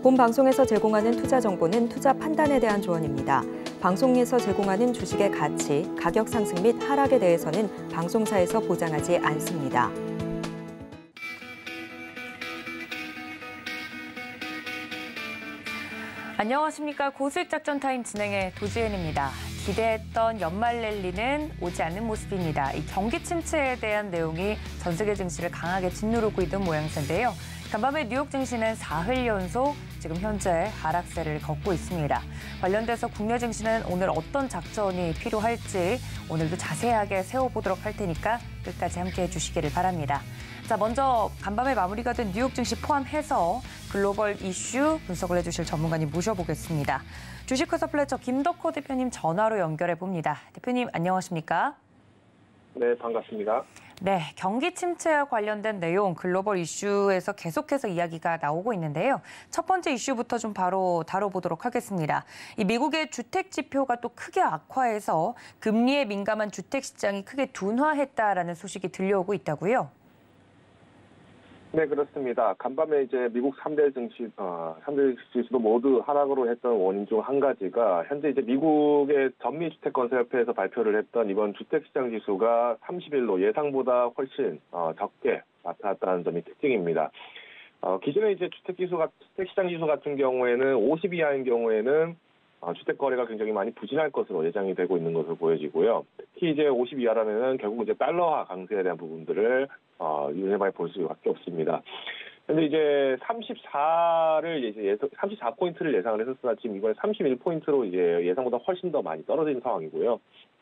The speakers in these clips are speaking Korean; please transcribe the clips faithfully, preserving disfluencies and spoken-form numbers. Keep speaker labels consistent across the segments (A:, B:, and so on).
A: 본 방송에서 제공하는 투자 정보는 투자 판단에 대한 조언입니다. 방송에서 제공하는 주식의 가치, 가격 상승 및 하락에 대해서는 방송사에서 보장하지 않습니다.
B: 안녕하십니까. 고수익작전 타임 진행의 도지은입니다. 기대했던 연말 랠리는 오지 않는 모습입니다. 이 경기 침체에 대한 내용이 전 세계 증시를 강하게 짓누르고 있는 모양새인데요. 간밤에 뉴욕 증시는 사흘 연속 지금 현재 하락세를 걷고 있습니다. 관련돼서 국내 증시는 오늘 어떤 작전이 필요할지 오늘도 자세하게 세워보도록 할 테니까 끝까지 함께해 주시기를 바랍니다. 자, 먼저 간밤에 마무리가 된 뉴욕 증시 포함해서 글로벌 이슈 분석을 해주실 전문가님 모셔보겠습니다. 주식회사 플래처 김덕호 대표님 전화로 연결해 봅니다. 대표님 안녕하십니까?
C: 네, 반갑습니다.
B: 네, 경기 침체와 관련된 내용 글로벌 이슈에서 계속해서 이야기가 나오고 있는데요. 첫 번째 이슈부터 좀 바로 다뤄보도록 하겠습니다. 이 미국의 주택 지표가 또 크게 악화해서 금리에 민감한 주택 시장이 크게 둔화했다라는 소식이 들려오고 있다고요?
C: 네, 그렇습니다. 간밤에 이제 미국 삼 대 증시, 어, 삼 대 지수도 모두 하락으로 했던 원인 중 한 가지가 현재 이제 미국의 전미주택건설협회에서 발표를 했던 이번 주택시장 지수가 삼십 일로 예상보다 훨씬 어, 적게 나타났다는 점이 특징입니다. 어, 기존에 이제 주택지수가, 주택시장 지수 같은 경우에는 오십 이하인 경우에는 어, 주택 거래가 굉장히 많이 부진할 것으로 예상이 되고 있는 것으로 보여지고요. 특히 이제 오십 이하라면은 결국 이제 달러화 강세에 대한 부분들을 어, 유념해 볼 수밖에 없습니다. 근데 이제 삼십사를 이제 예상, 삼십사 포인트를 예상을 했었으나 지금 이번에 삼십일 포인트로 이제 예상보다 훨씬 더 많이 떨어진 상황이고요.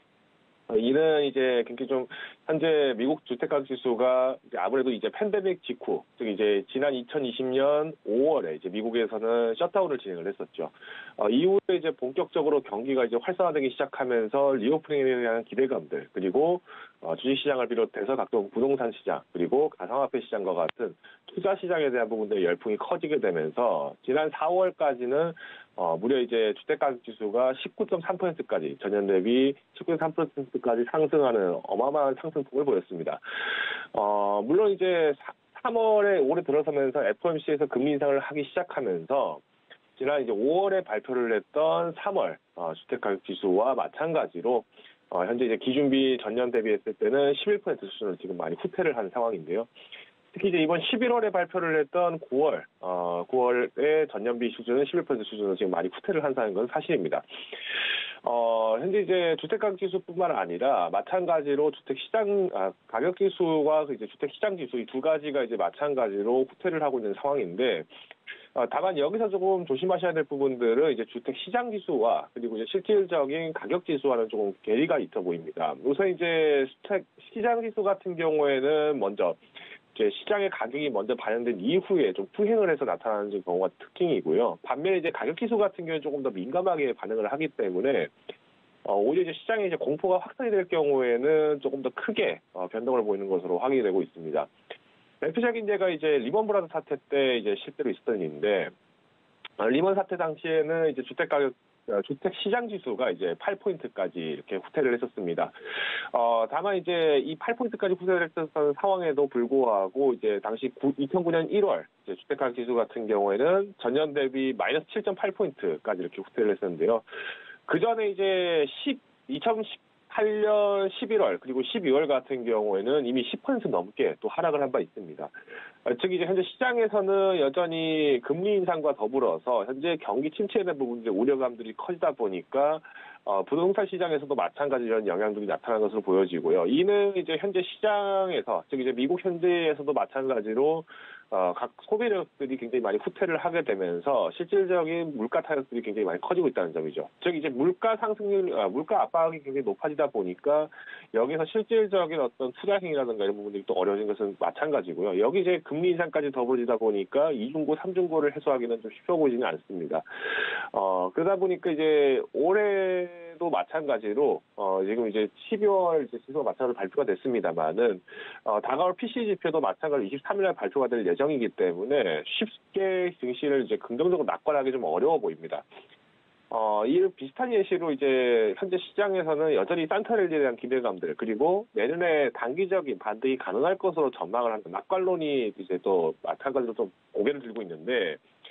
C: 이는 이제 굉장히 좀 현재 미국 주택가격 지수가 이제 아무래도 이제 팬데믹 직후, 즉 이제 지난 이천이십 년 오월에 이제 미국에서는 셧다운을 진행을 했었죠. 어, 이후에 이제 본격적으로 경기가 이제 활성화되기 시작하면서 리오프닝에 대한 기대감들, 그리고 어, 주식시장을 비롯해서 각종 부동산 시장, 그리고 가상화폐 시장과 같은 투자 시장에 대한 부분들의 열풍이 커지게 되면서 지난 사월까지는 어, 무려 이제 주택가격 지수가 십구 점 삼 퍼센트까지 전년 대비 십구 점 삼 퍼센트까지 상승하는 어마어마한 상승폭을 보였습니다. 어, 물론 이제 삼월에 올해 들어서면서 에프오엠씨에서 금리 인상을 하기 시작하면서 지난 이제 오월에 발표를 했던 삼월 어, 주택가격 지수와 마찬가지로 어, 현재 이제 기준비 전년 대비했을 때는 십일 퍼센트 수준으로 지금 많이 후퇴를 한 상황인데요. 특히 이제 이번 십일월에 발표를 했던 구월, 어, 구월의 전년비 수준은 십일 퍼센트 수준으로 지금 많이 후퇴를 한다는 건 사실입니다. 어, 현재 이제 주택가격 지수뿐만 아니라 마찬가지로 주택시장, 아, 가격 지수와 이제 주택시장 지수 이 두 가지가 이제 마찬가지로 후퇴를 하고 있는 상황인데, 어, 다만 여기서 조금 조심하셔야 될 부분들은 이제 주택 시장 지수와 그리고 이제 실질적인 가격 지수와는 조금 괴리가 있어 보입니다. 우선 이제 주택 시장 지수 같은 경우에는 먼저 이제 시장의 가격이 먼저 반영된 이후에 좀 후행을 해서 나타나는 경우가 특징이고요. 반면에 이제 가격 지수 같은 경우는 조금 더 민감하게 반응을 하기 때문에 어, 오히려 이제 시장에 이제 공포가 확산이 될 경우에는 조금 더 크게 어, 변동을 보이는 것으로 확인이 되고 있습니다. 대표적인 예가 이제 리먼 브라더 사태 때 이제 실제로 있었던 일인데, 어, 리먼 사태 당시에는 이제 주택 가격, 어, 주택 시장 지수가 이제 팔 포인트까지 이렇게 후퇴를 했었습니다. 어, 다만 이제 이 팔 포인트까지 후퇴를 했었던 상황에도 불구하고 이제 당시 이천구 년 일월 이제 주택 가격 지수 같은 경우에는 전년 대비 마이너스 칠 점 팔 포인트까지 이렇게 후퇴를 했었는데요. 그 전에 이제 이천십팔 년 십일월 그리고 십이월 같은 경우에는 이미 십 퍼센트 넘게 또 하락을 한 바 있습니다. 즉 이제 현재 시장에서는 여전히 금리 인상과 더불어서 현재 경기 침체에 대한 부분들의 우려감들이 커지다 보니까 어, 부동산 시장에서도 마찬가지 이런 영향들이 나타나는 것으로 보여지고요. 이는 이제 현재 시장에서, 즉 이제 미국 현지에서도 마찬가지로 어, 각 소비력들이 굉장히 많이 후퇴를 하게 되면서 실질적인 물가 타격들이 굉장히 많이 커지고 있다는 점이죠. 즉 이제 물가 상승률, 아, 물가 압박이 굉장히 높아지다 보니까 여기서 실질적인 어떤 투자 행위라든가 이런 부분들이 또 어려워진 것은 마찬가지고요. 여기 이제 금리 인상까지 더불어지다 보니까 이중고, 삼중고를 해소하기는 좀 쉽어 보이지는 않습니다. 어, 그러다 보니까 이제 올해도 마찬가지로, 어, 지금 이제 십이월 이제 지수가 마찬가지로 발표가 됐습니다만은, 어, 다가올 피씨 지표도 마찬가지로 이십삼 일날 발표가 될 예정이기 때문에 쉽게 증시를 이제 긍정적으로 낙관하기 좀 어려워 보입니다. 어, 이 비슷한 예시로 이제 현재 시장에서는 여전히 산타랠리에 대한 기대감들, 그리고 내년에 단기적인 반등이 가능할 것으로 전망을 하는 낙관론이 이제 또 마찬가지로 좀 고개를 들고 있는데,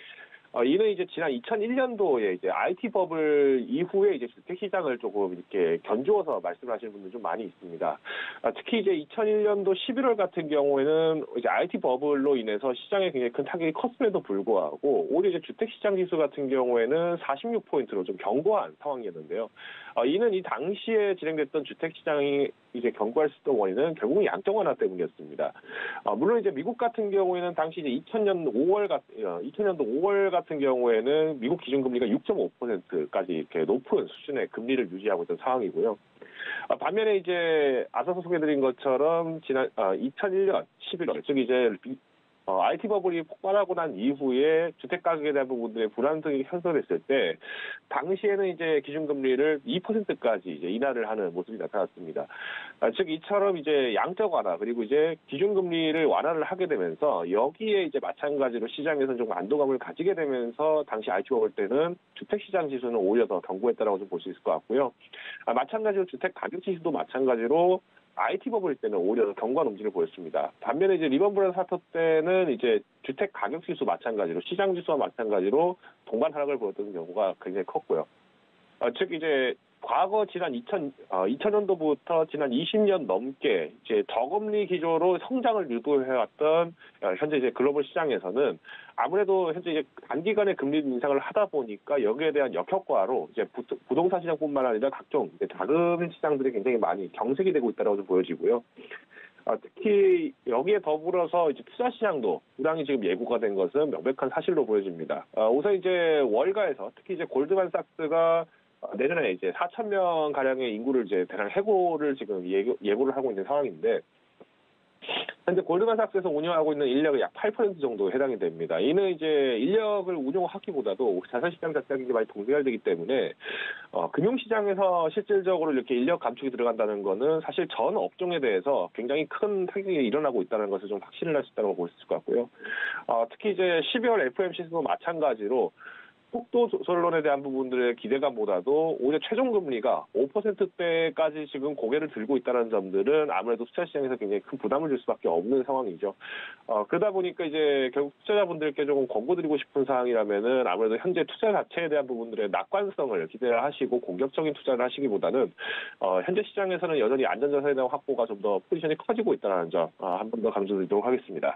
C: 어, 이는 이제 지난 이천일 년도에 이제 아이티 버블 이후에 이제 주택 시장을 조금 이렇게 견주어서 말씀하시는 분들 좀 많이 있습니다. 아, 특히 이제 이천일 년도 십일월 같은 경우에는 이제 아이티 버블로 인해서 시장에 굉장히 큰 타격이 컸음에도 불구하고 오히려 이제 주택 시장 지수 같은 경우에는 사십육 포인트로 좀 견고한 상황이었는데요. 어, 이는 이 당시에 진행됐던 주택 시장이 이제 견고할 수 있던 원인은 결국은 양적 완화 때문이었습니다. 어, 물론 이제 미국 같은 경우에는 당시 이제 이천 년 오월 같, 어, 이천 년도 오월 같은 경우에는 미국 기준금리가 육 점 오 퍼센트까지 이렇게 높은 수준의 금리를 유지하고 있던 상황이고요. 어, 반면에 이제 앞서서 소개드린 것처럼 지난 어, 이천일 년 십일월, 즉 이제 어, 아이티 버블이 폭발하고 난 이후에 주택 가격에 대한 부분들의 불안정이 현설했을 때 당시에는 이제 기준금리를 이 퍼센트까지 이제 인하를 하는 모습이 나타났습니다. 아, 즉 이처럼 이제 양적 완화 그리고 이제 기준금리를 완화를 하게 되면서 여기에 이제 마찬가지로 시장에서는 좀 안도감을 가지게 되면서 당시 아이티 버블 때는 주택 시장 지수는 오히려 더 견고했다라고 좀 볼 수 있을 것 같고요. 아, 마찬가지로 주택 가격 지수도 마찬가지로 아이티 버블 때는 오히려 견고한 움직임을 보였습니다. 반면에 이제 리먼 브라더스 사태 때는 이제 주택 가격 지수 마찬가지로 시장 지수와 마찬가지로 동반 하락을 보였던 경우가 굉장히 컸고요. 어, 즉 이제 과거 지난 이천, 어, 이천 년도부터 지난 이십 년 넘게 이제 저금리 기조로 성장을 유도해왔던 어, 현재 이제 글로벌 시장에서는 아무래도 현재 이제 단기간에 금리 인상을 하다 보니까 여기에 대한 역효과로 이제 부, 부동산 시장뿐만 아니라 각종 이제 자금 시장들이 굉장히 많이 경색이 되고 있다고 좀 보여지고요. 어, 특히 여기에 더불어서 이제 투자 시장도 불황이 지금 예고가 된 것은 명백한 사실로 보여집니다. 어, 우선 이제 월가에서 특히 이제 골드만삭스가 내년에 이제 사천 명 가량의 인구를 이제 대량 해고를 지금 예고, 예고를 하고 있는 상황인데 현재 골드만삭스에서 운영하고 있는 인력의 약 팔 퍼센트 정도 해당이 됩니다. 이는 이제 인력을 운용하기보다도 자산시장 자체가 굉장히 많이 동결되기 때문에 어, 금융시장에서 실질적으로 이렇게 인력 감축이 들어간다는 것은 사실 전 업종에 대해서 굉장히 큰 타격이 일어나고 있다는 것을 좀 확신을 할 수 있다고 볼 수 있을 것 같고요. 어, 특히 이제 십이월 에프오엠씨도 마찬가지로 속도 조절론에 대한 부분들의 기대감보다도 오히려 최종 금리가 오 퍼센트대까지 지금 고개를 들고 있다는 점들은 아무래도 투자 시장에서 굉장히 큰 부담을 줄 수밖에 없는 상황이죠. 어, 그러다 보니까 이제 결국 투자자분들께 조금 권고드리고 싶은 사항이라면은 아무래도 현재 투자 자체에 대한 부분들의 낙관성을 기대를 하시고 공격적인 투자를 하시기보다는 어, 현재 시장에서는 여전히 안전자산에 대한 확보가 좀 더 포지션이 커지고 있다는 점 어, 한 번 더 강조드리도록 하겠습니다.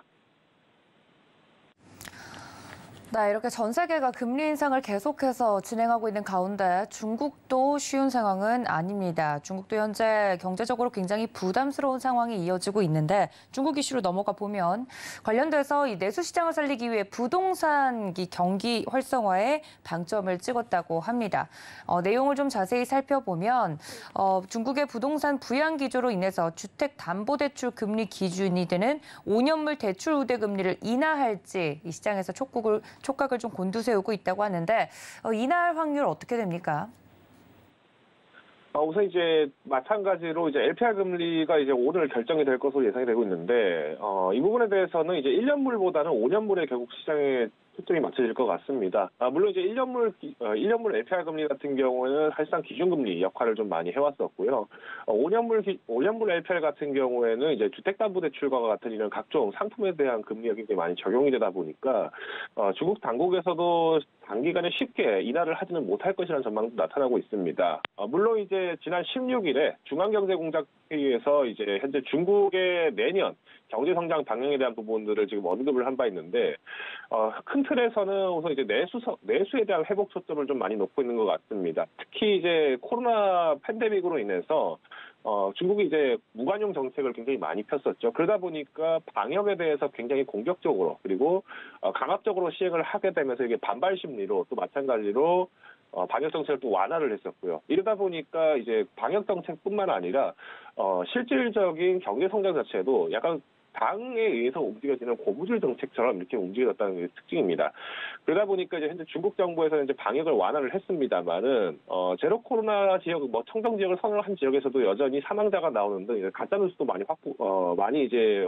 B: 네, 이렇게 전 세계가 금리 인상을 계속해서 진행하고 있는 가운데 중국도 쉬운 상황은 아닙니다. 중국도 현재 경제적으로 굉장히 부담스러운 상황이 이어지고 있는데 중국 이슈로 넘어가 보면 관련돼서 이 내수 시장을 살리기 위해 부동산 경기 활성화에 방점을 찍었다고 합니다. 어, 내용을 좀 자세히 살펴보면 어, 중국의 부동산 부양 기조로 인해서 주택담보대출 금리 기준이 되는 오 년물 대출 우대 금리를 인하할지 이 시장에서 촉구를 촉각을 좀 곤두세우고 있다고 하는데 어, 인하할 확률 어떻게 됩니까?
C: 어, 우선 이제 마찬가지로 이제 엘피알 금리가 이제 오늘 결정이 될 것으로 예상이 되고 있는데 어, 이 부분에 대해서는 이제 일 년물보다는 오 년물에 결국 시장에 초점이 맞춰질 것 같습니다. 아, 물론 이제 일 년물, 어, 일 년물 엘피알 금리 같은 경우에는 사실상 기준금리 역할을 좀 많이 해왔었고요. 어, 오 년물, 오 년물 엘피알 같은 경우에는 이제 주택담보대출과 같은 이런 각종 상품에 대한 금리가 굉장히 많이 적용이 되다 보니까, 어, 중국 당국에서도 단기간에 쉽게 인하를 하지는 못할 것이라는 전망도 나타나고 있습니다. 어, 물론 이제 지난 십육 일에 중앙경제공작회의에서 이제 현재 중국의 내년 경제성장 방향에 대한 부분들을 지금 언급을 한 바 있는데, 어, 큰 틀에서는 우선 이제 내수, 내수에 대한 회복 초점을 좀 많이 놓고 있는 것 같습니다. 특히 이제 코로나 팬데믹으로 인해서 어, 중국이 이제 무관용 정책을 굉장히 많이 폈었죠. 그러다 보니까 방역에 대해서 굉장히 공격적으로 그리고 어, 강압적으로 시행을 하게 되면서 이게 반발 심리로 또 마찬가지로 어, 방역 정책을 또 완화를 했었고요. 이러다 보니까 이제 방역 정책뿐만 아니라 어, 실질적인 경제 성장 자체도 약간 당에 의해서 움직여지는 고무줄 정책처럼 이렇게 움직여졌다는 게 특징입니다. 그러다 보니까 이제 현재 중국 정부에서는 이제 방역을 완화를 했습니다만은 어, 제로 코로나 지역, 뭐 청정 지역을 선언한 지역에서도 여전히 사망자가 나오는 등 가짜 뉴스도 많이 확보, 어, 많이 이제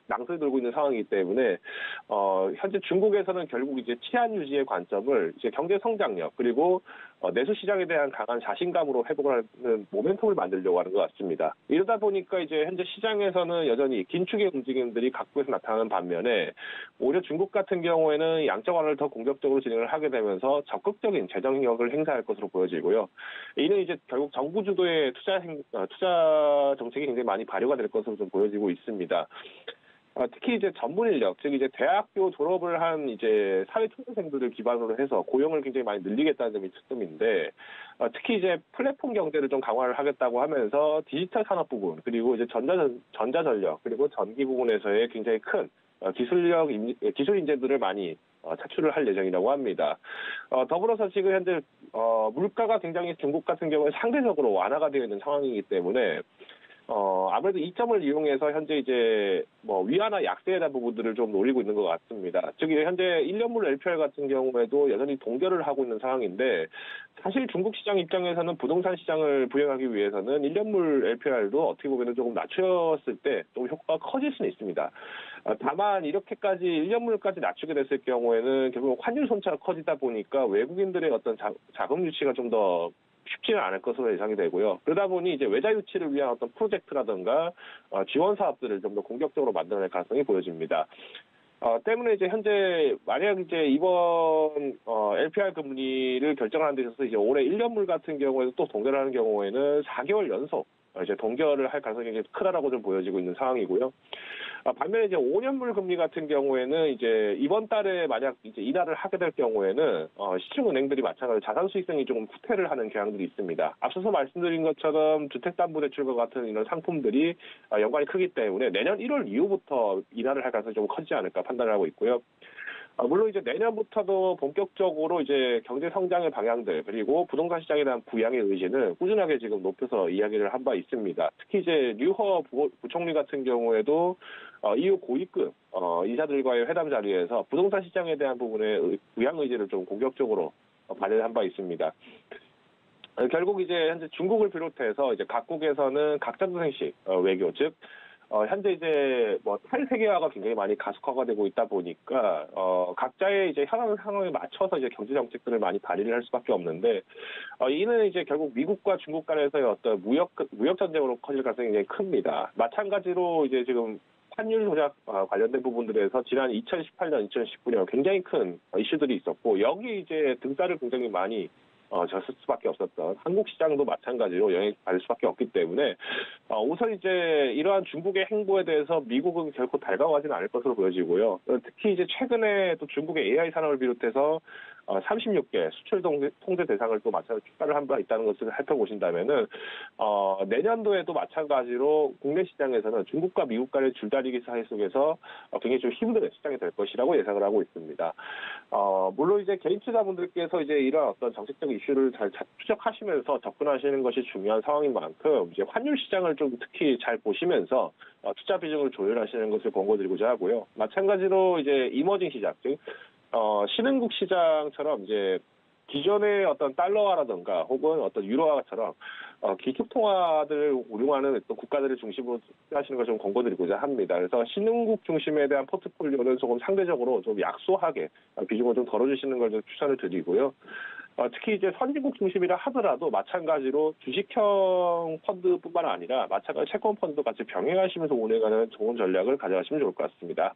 C: 낭설이 돌고 있는 상황이기 때문에 어, 현재 중국에서는 결국 이제 치안 유지의 관점을 이제 경제 성장력 그리고 어, 내수 시장에 대한 강한 자신감으로 회복을 하는 모멘텀을 만들려고 하는 것 같습니다. 이러다 보니까 이제 현재 시장에서는 여전히 긴축의 움직임들이 각국에서 나타나는 반면에 오히려 중국 같은 경우에는 양적 완화를 더 공격적으로 진행을 하게 되면서 적극적인 재정력을 행사할 것으로 보여지고요. 이는 이제 결국 정부 주도의 투자 행, 투자 정책이 굉장히 많이 발효가 될 것으로 좀 보여지고 있습니다. 특히 이제 전문 인력, 즉 이제 대학교 졸업을 한 이제 사회 초년생들을 기반으로 해서 고용을 굉장히 많이 늘리겠다는 점이 특점인데, 특히 이제 플랫폼 경제를 좀 강화를 하겠다고 하면서 디지털 산업 부분, 그리고 이제 전자 전자전력, 그리고 전기 부분에서의 굉장히 큰 기술력, 기술 인재들을 많이 차출을 할 예정이라고 합니다. 어, 더불어서 지금 현재 어, 물가가 굉장히 중국 같은 경우에 상대적으로 완화가 되어 있는 상황이기 때문에. 어, 아무래도 이 점을 이용해서 현재 이제 뭐 위안화 약세에 대한 부분들을 좀 노리고 있는 것 같습니다. 즉, 현재 일 년물 엘피알 같은 경우에도 여전히 동결을 하고 있는 상황인데, 사실 중국 시장 입장에서는 부동산 시장을 부양하기 위해서는 일 년물 엘피알도 어떻게 보면 조금 낮췄을 때 좀 효과가 커질 수는 있습니다. 다만 이렇게까지 일 년물까지 낮추게 됐을 경우에는 결국 환율 손차가 커지다 보니까 외국인들의 어떤 자, 자금 유치가 좀 더 쉽지는 않을 것으로 예상이 되고요. 그러다 보니 이제 외자 유치를 위한 어떤 프로젝트라든가 어, 지원 사업들을 좀 더 공격적으로 만들어낼 가능성이 보여집니다. 어, 때문에 이제 현재 만약 이제 이번 어, 엘피알 금리를 결정하는 데 있어서 이제 올해 일 년물 같은 경우에도 또 동결하는 경우에는 사 개월 연속 이제 동결을 할 가능성이 굉장히 크다라고 좀 보여지고 있는 상황이고요. 아, 반면에 이제 오 년물 금리 같은 경우에는 이제 이번 달에 만약 이제 인하를 하게 될 경우에는 어, 시중은행들이 마찬가지로 자산 수익성이 조금 후퇴를 하는 경향들이 있습니다. 앞서서 말씀드린 것처럼 주택담보대출과 같은 이런 상품들이 어, 연관이 크기 때문에 내년 일월 이후부터 인하를 할 가능성이 좀 커지지 않을까 판단을 하고 있고요. 어, 물론 이제 내년부터도 본격적으로 이제 경제 성장의 방향들 그리고 부동산 시장에 대한 부양의 의지는 꾸준하게 지금 높여서 이야기를 한 바 있습니다. 특히 이제 류허 부, 부총리 같은 경우에도 어, 이후 고위급 어, 인사들과의 회담 자리에서 부동산 시장에 대한 부분의 부양 의지를 좀 공격적으로 어, 발휘한 바 있습니다. 어, 결국 이제 현재 중국을 비롯해서 이제 각국에서는 각자도생식 어, 외교, 즉 어, 현재 이제 뭐 탈세계화가 굉장히 많이 가속화가 되고 있다 보니까 어, 각자의 이제 현안 상황에 맞춰서 이제 경제 정책들을 많이 발휘를 할 수밖에 없는데 어, 이는 이제 결국 미국과 중국 간에서의 어떤 무역 무역 전쟁으로 커질 가능성이 굉장히 큽니다. 마찬가지로 이제 지금 환율 조작 관련된 부분들에서 지난 이천십팔 년, 이천십구 년 굉장히 큰 이슈들이 있었고 여기 이제 등살을 굉장히 많이 어, 졌을 수밖에 없었던 한국 시장도 마찬가지로 영향을 받을 수밖에 없기 때문에 어, 우선 이제 이러한 중국의 행보에 대해서 미국은 결코 달가워하지는 않을 것으로 보여지고요. 특히 이제 최근에 또 중국의 에이아이 산업을 비롯해서 어, 삼십육 개 수출 통제, 통제 대상을 또 마찬가지로 추가를 한 바 있다는 것을 살펴보신다면은 어, 내년도에도 마찬가지로 국내 시장에서는 중국과 미국 간의 줄다리기 사이 속에서 어, 굉장히 좀 힘든 시장이 될 것이라고 예상을 하고 있습니다. 어, 물론 이제 개인 투자분들께서 이제 이런 어떤 정책적 이슈를 잘 추적하시면서 접근하시는 것이 중요한 상황인 만큼 이제 환율 시장을 좀 특히 잘 보시면서 어, 투자 비중을 조율하시는 것을 권고드리고자 하고요. 마찬가지로 이제 이머징 시장, 즉 어, 신흥국 시장처럼 이제 기존의 어떤 달러화라든가 혹은 어떤 유로화처럼 어, 기축통화들을 운용하는 어떤 국가들을 중심으로 하시는 것을 좀 권고드리고자 합니다. 그래서 신흥국 중심에 대한 포트폴리오는 조금 상대적으로 좀 약소하게 비중을 좀 덜어주시는 걸 좀 추천을 드리고요. 어, 특히 이제 선진국 중심이라 하더라도 마찬가지로 주식형 펀드뿐만 아니라 마찬가지로 채권 펀드도 같이 병행하시면서 운행하는 좋은 전략을 가져가시면 좋을 것 같습니다.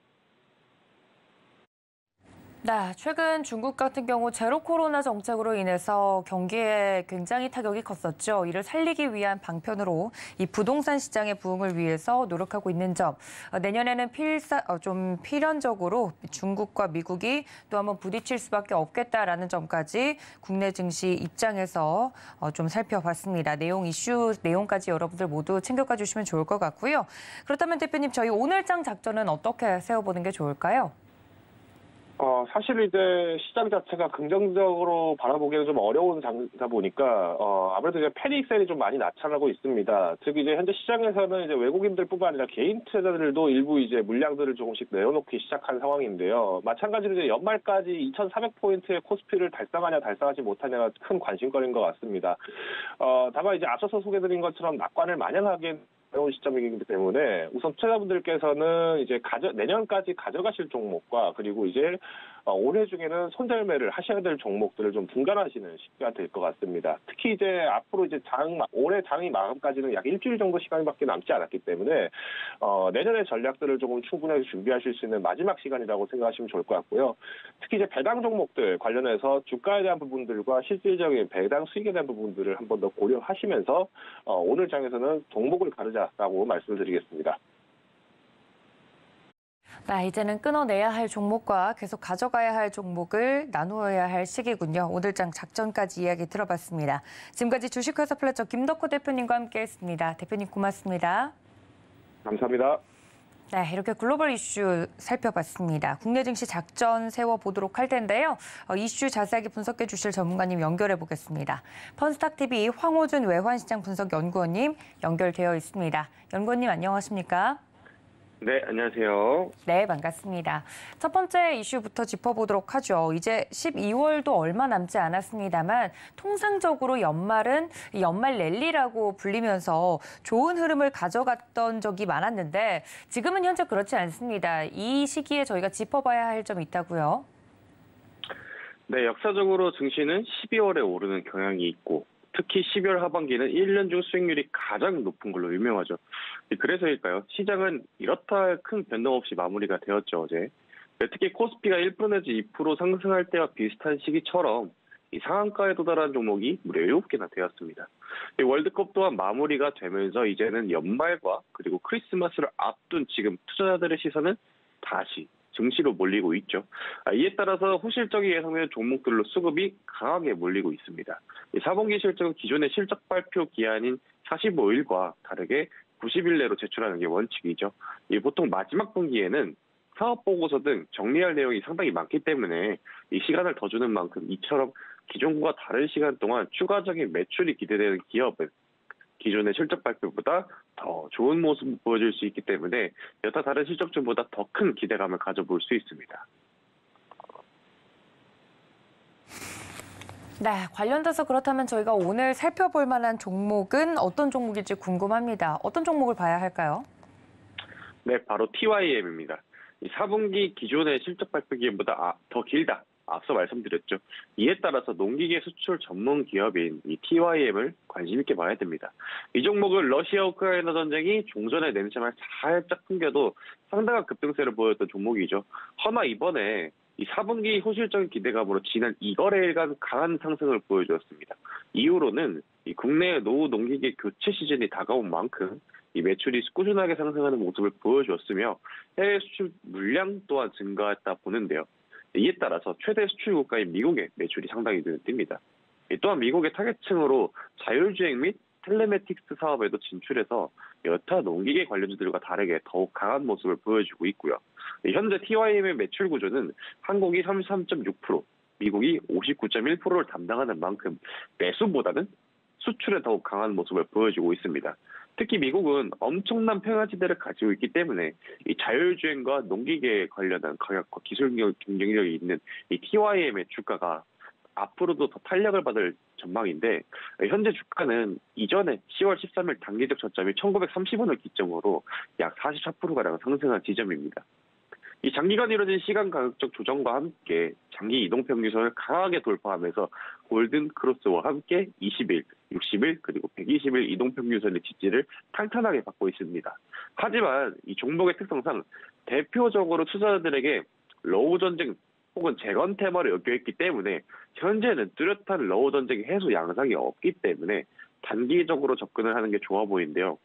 B: 네, 최근 중국 같은 경우 제로 코로나 정책으로 인해서 경기에 굉장히 타격이 컸었죠. 이를 살리기 위한 방편으로 이 부동산 시장의 부흥을 위해서 노력하고 있는 점, 내년에는 필사, 좀 필연적으로 중국과 미국이 또 한번 부딪힐 수밖에 없겠다라는 점까지 국내 증시 입장에서 좀 살펴봤습니다. 내용 이슈 내용까지 여러분들 모두 챙겨가 주시면 좋을 것 같고요. 그렇다면 대표님, 저희 오늘장 작전은 어떻게 세워보는 게 좋을까요?
C: 어, 사실 이제 시장 자체가 긍정적으로 바라보기에는 좀 어려운 장이다 보니까, 어, 아무래도 이제 패닉 셀이 좀 많이 나타나고 있습니다. 즉, 이제 현재 시장에서는 이제 외국인들뿐만 아니라 개인 투자자들도 일부 이제 물량들을 조금씩 내어놓기 시작한 상황인데요. 마찬가지로 이제 연말까지 이천사백 포인트의 코스피를 달성하냐, 달성하지 못하냐가 큰 관심거리인 것 같습니다. 어, 다만 이제 앞서서 소개드린 것처럼 낙관을 마냥 하기엔 어려운 시점이기 때문에 우선 투자자분들께서는 이제 가져, 내년까지 가져가실 종목과 그리고 이제 어, 올해 중에는 손절매를 하셔야 될 종목들을 좀 분간하시는 시기가 될 것 같습니다. 특히 이제 앞으로 이제 장, 올해 장이 마감까지는 약 일주일 정도 시간밖에 남지 않았기 때문에 어, 내년의 전략들을 조금 충분하게 준비하실 수 있는 마지막 시간이라고 생각하시면 좋을 것 같고요. 특히 이제 배당 종목들 관련해서 주가에 대한 부분들과 실질적인 배당 수익에 대한 부분들을 한 번 더 고려하시면서 어, 오늘 장에서는 종목을 가르자라고 말씀을 드리겠습니다.
B: 네, 이제는 끊어내야 할 종목과 계속 가져가야 할 종목을 나누어야 할 시기군요. 오늘장 작전까지 이야기 들어봤습니다. 지금까지 주식회사 플래처 김덕호 대표님과 함께했습니다. 대표님 고맙습니다.
C: 감사합니다.
B: 네, 이렇게 글로벌 이슈 살펴봤습니다. 국내 증시 작전 세워보도록 할 텐데요. 어, 이슈 자세하게 분석해 주실 전문가님 연결해 보겠습니다. 펀스탁티비 황호준 외환시장 분석연구원님 연결되어 있습니다. 연구원님 안녕하십니까?
D: 네, 안녕하세요.
B: 네, 반갑습니다. 첫 번째 이슈부터 짚어보도록 하죠. 이제 십이월도 얼마 남지 않았습니다만 통상적으로 연말은 연말 랠리라고 불리면서 좋은 흐름을 가져갔던 적이 많았는데 지금은 현재 그렇지 않습니다. 이 시기에 저희가 짚어봐야 할 점이 있다고요.
D: 네, 역사적으로 증시는 십이월에 오르는 경향이 있고 특히 십이월 하반기는 일 년 중 수익률이 가장 높은 걸로 유명하죠. 그래서일까요? 시장은 이렇다 할 큰 변동 없이 마무리가 되었죠, 어제. 특히 코스피가 일 퍼센트 내지 이 퍼센트 상승할 때와 비슷한 시기처럼 이 상한가에 도달한 종목이 무려 일곱 개나 되었습니다. 월드컵 또한 마무리가 되면서 이제는 연말과 그리고 크리스마스를 앞둔 지금 투자자들의 시선은 다시 증시로 몰리고 있죠. 이에 따라서 호실적이 예상되는 종목들로 수급이 강하게 몰리고 있습니다. 사 분기 실적은 기존의 실적 발표 기한인 사십오 일과 다르게 구십 일 내로 제출하는 게 원칙이죠. 보통 마지막 분기에는 사업보고서 등 정리할 내용이 상당히 많기 때문에 이 시간을 더 주는 만큼 이처럼 기존과 다른 시간 동안 추가적인 매출이 기대되는 기업은 기존의 실적 발표보다 더 좋은 모습을 보여줄 수 있기 때문에 여타 다른 실적주보다 더 큰 기대감을 가져볼 수 있습니다.
B: 네, 관련돼서 그렇다면 저희가 오늘 살펴볼 만한 종목은 어떤 종목일지 궁금합니다. 어떤 종목을 봐야 할까요?
D: 네, 바로 티와이엠입니다. 사 분기 기존의 실적 발표 기간보다 더 길다. 앞서 말씀드렸죠. 이에 따라서 농기계 수출 전문 기업인 이 티와이엠을 관심 있게 봐야 됩니다. 이 종목은 러시아 우크라이나 전쟁이 종전의 냄새만 살짝 풍겨도 상당한 급등세를 보였던 종목이죠. 허나 이번에 이 사 분기 호실적인 기대감으로 지난 이 거래일간 강한 상승을 보여주었습니다. 이후로는 이 국내 노후 농기계 교체 시즌이 다가온 만큼 이 매출이 꾸준하게 상승하는 모습을 보여주었으며 해외 수출 물량 또한 증가했다 보는데요. 이에 따라서 최대 수출 국가인 미국의 매출이 상당히 눈에 띕니다. 또한 미국의 타겟층으로 자율주행 및 텔레매틱스 사업에도 진출해서 여타 농기계 관련주들과 다르게 더욱 강한 모습을 보여주고 있고요. 현재 티와이엠의 매출 구조는 한국이 삼십삼 점 육 퍼센트, 미국이 오십구 점 일 퍼센트를 담당하는 만큼 매수보다는 수출에 더욱 강한 모습을 보여주고 있습니다. 특히 미국은 엄청난 평야지대를 가지고 있기 때문에 이 자율주행과 농기계에 관련한 가격과 기술 경쟁력이 있는 이 티와이엠의 주가가 앞으로도 더 탄력을 받을 전망인데 현재 주가는 이전에 시월 십삼 일 단기적 저점이 천구백삼십 원을 기점으로 약 사십사 퍼센트가량 상승한 지점입니다. 이 장기간 이뤄진 시간 가격적 조정과 함께 장기 이동평균선을 강하게 돌파하면서 골든 크로스와 함께 이십 일, 육십 일 그리고 백이십 일 이동평균선의 지지를 탄탄하게 받고 있습니다. 하지만 이 종목의 특성상 대표적으로 투자자들에게 러우 전쟁 혹은 재건 테마를 엮여있기 때문에 현재는 뚜렷한 러우 전쟁 해소 양상이 없기 때문에 단기적으로 접근을 하는 게 좋아 보이는데요.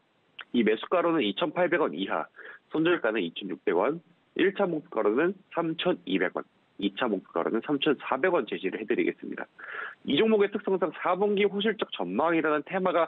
D: 이 매수가로는 이천팔백 원 이하, 손절가는 이천육백 원, 일 차 목표가로는 삼천이백 원, 이 차 목표가로는 삼천사백 원 제시를 해드리겠습니다. 이 종목의 특성상 사 분기 호실적 전망이라는 테마가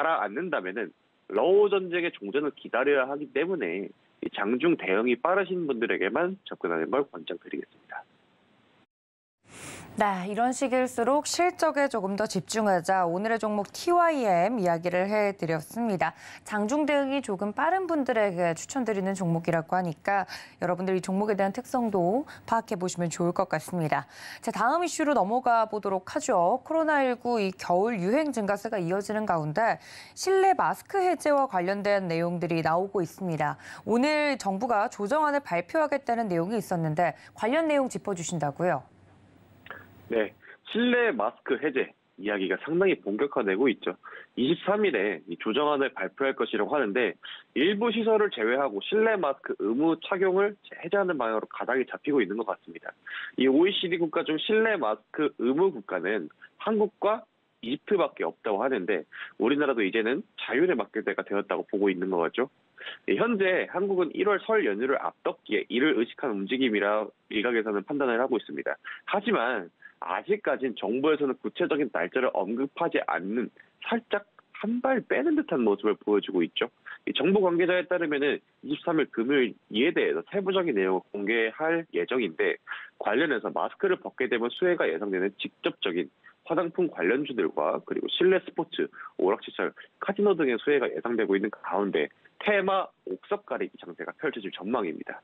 D: 가라앉는다면은 러우 전쟁의 종전을 기다려야 하기 때문에 장중 대응이 빠르신 분들에게만 접근하는 걸 권장드리겠습니다.
B: 네, 이런 시기일수록 실적에 조금 더 집중하자 오늘의 종목 티와이엠 이야기를 해드렸습니다. 장중 대응이 조금 빠른 분들에게 추천드리는 종목이라고 하니까 여러분들 이 종목에 대한 특성도 파악해 보시면 좋을 것 같습니다. 자, 다음 이슈로 넘어가 보도록 하죠. 코로나십구 이 겨울 유행 증가세가 이어지는 가운데 실내 마스크 해제와 관련된 내용들이 나오고 있습니다. 오늘 정부가 조정안을 발표하겠다는 내용이 있었는데 관련 내용 짚어주신다고요?
D: 네, 실내 마스크 해제 이야기가 상당히 본격화되고 있죠. 이십삼 일에 이 조정안을 발표할 것이라고 하는데 일부 시설을 제외하고 실내 마스크 의무 착용을 해제하는 방향으로 가닥이 잡히고 있는 것 같습니다. 이 오이시디 국가 중 실내 마스크 의무 국가는 한국과 이집트밖에 없다고 하는데 우리나라도 이제는 자율에 맡길 때가 되었다고 보고 있는 거죠. 현재 한국은 일월 설 연휴를 앞뒀기에 이를 의식한 움직임이라 일각에서는 판단을 하고 있습니다. 하지만 아직까진 정부에서는 구체적인 날짜를 언급하지 않는 살짝 한 발 빼는 듯한 모습을 보여주고 있죠. 정부 관계자에 따르면 이십삼 일 금요일 이에 대해서 세부적인 내용을 공개할 예정인데 관련해서 마스크를 벗게 되면 수혜가 예상되는 직접적인 화장품 관련주들과 그리고 실내 스포츠, 오락시설, 카지노 등의 수혜가 예상되고 있는 가운데 테마 옥석 가리기 장세가 펼쳐질 전망입니다.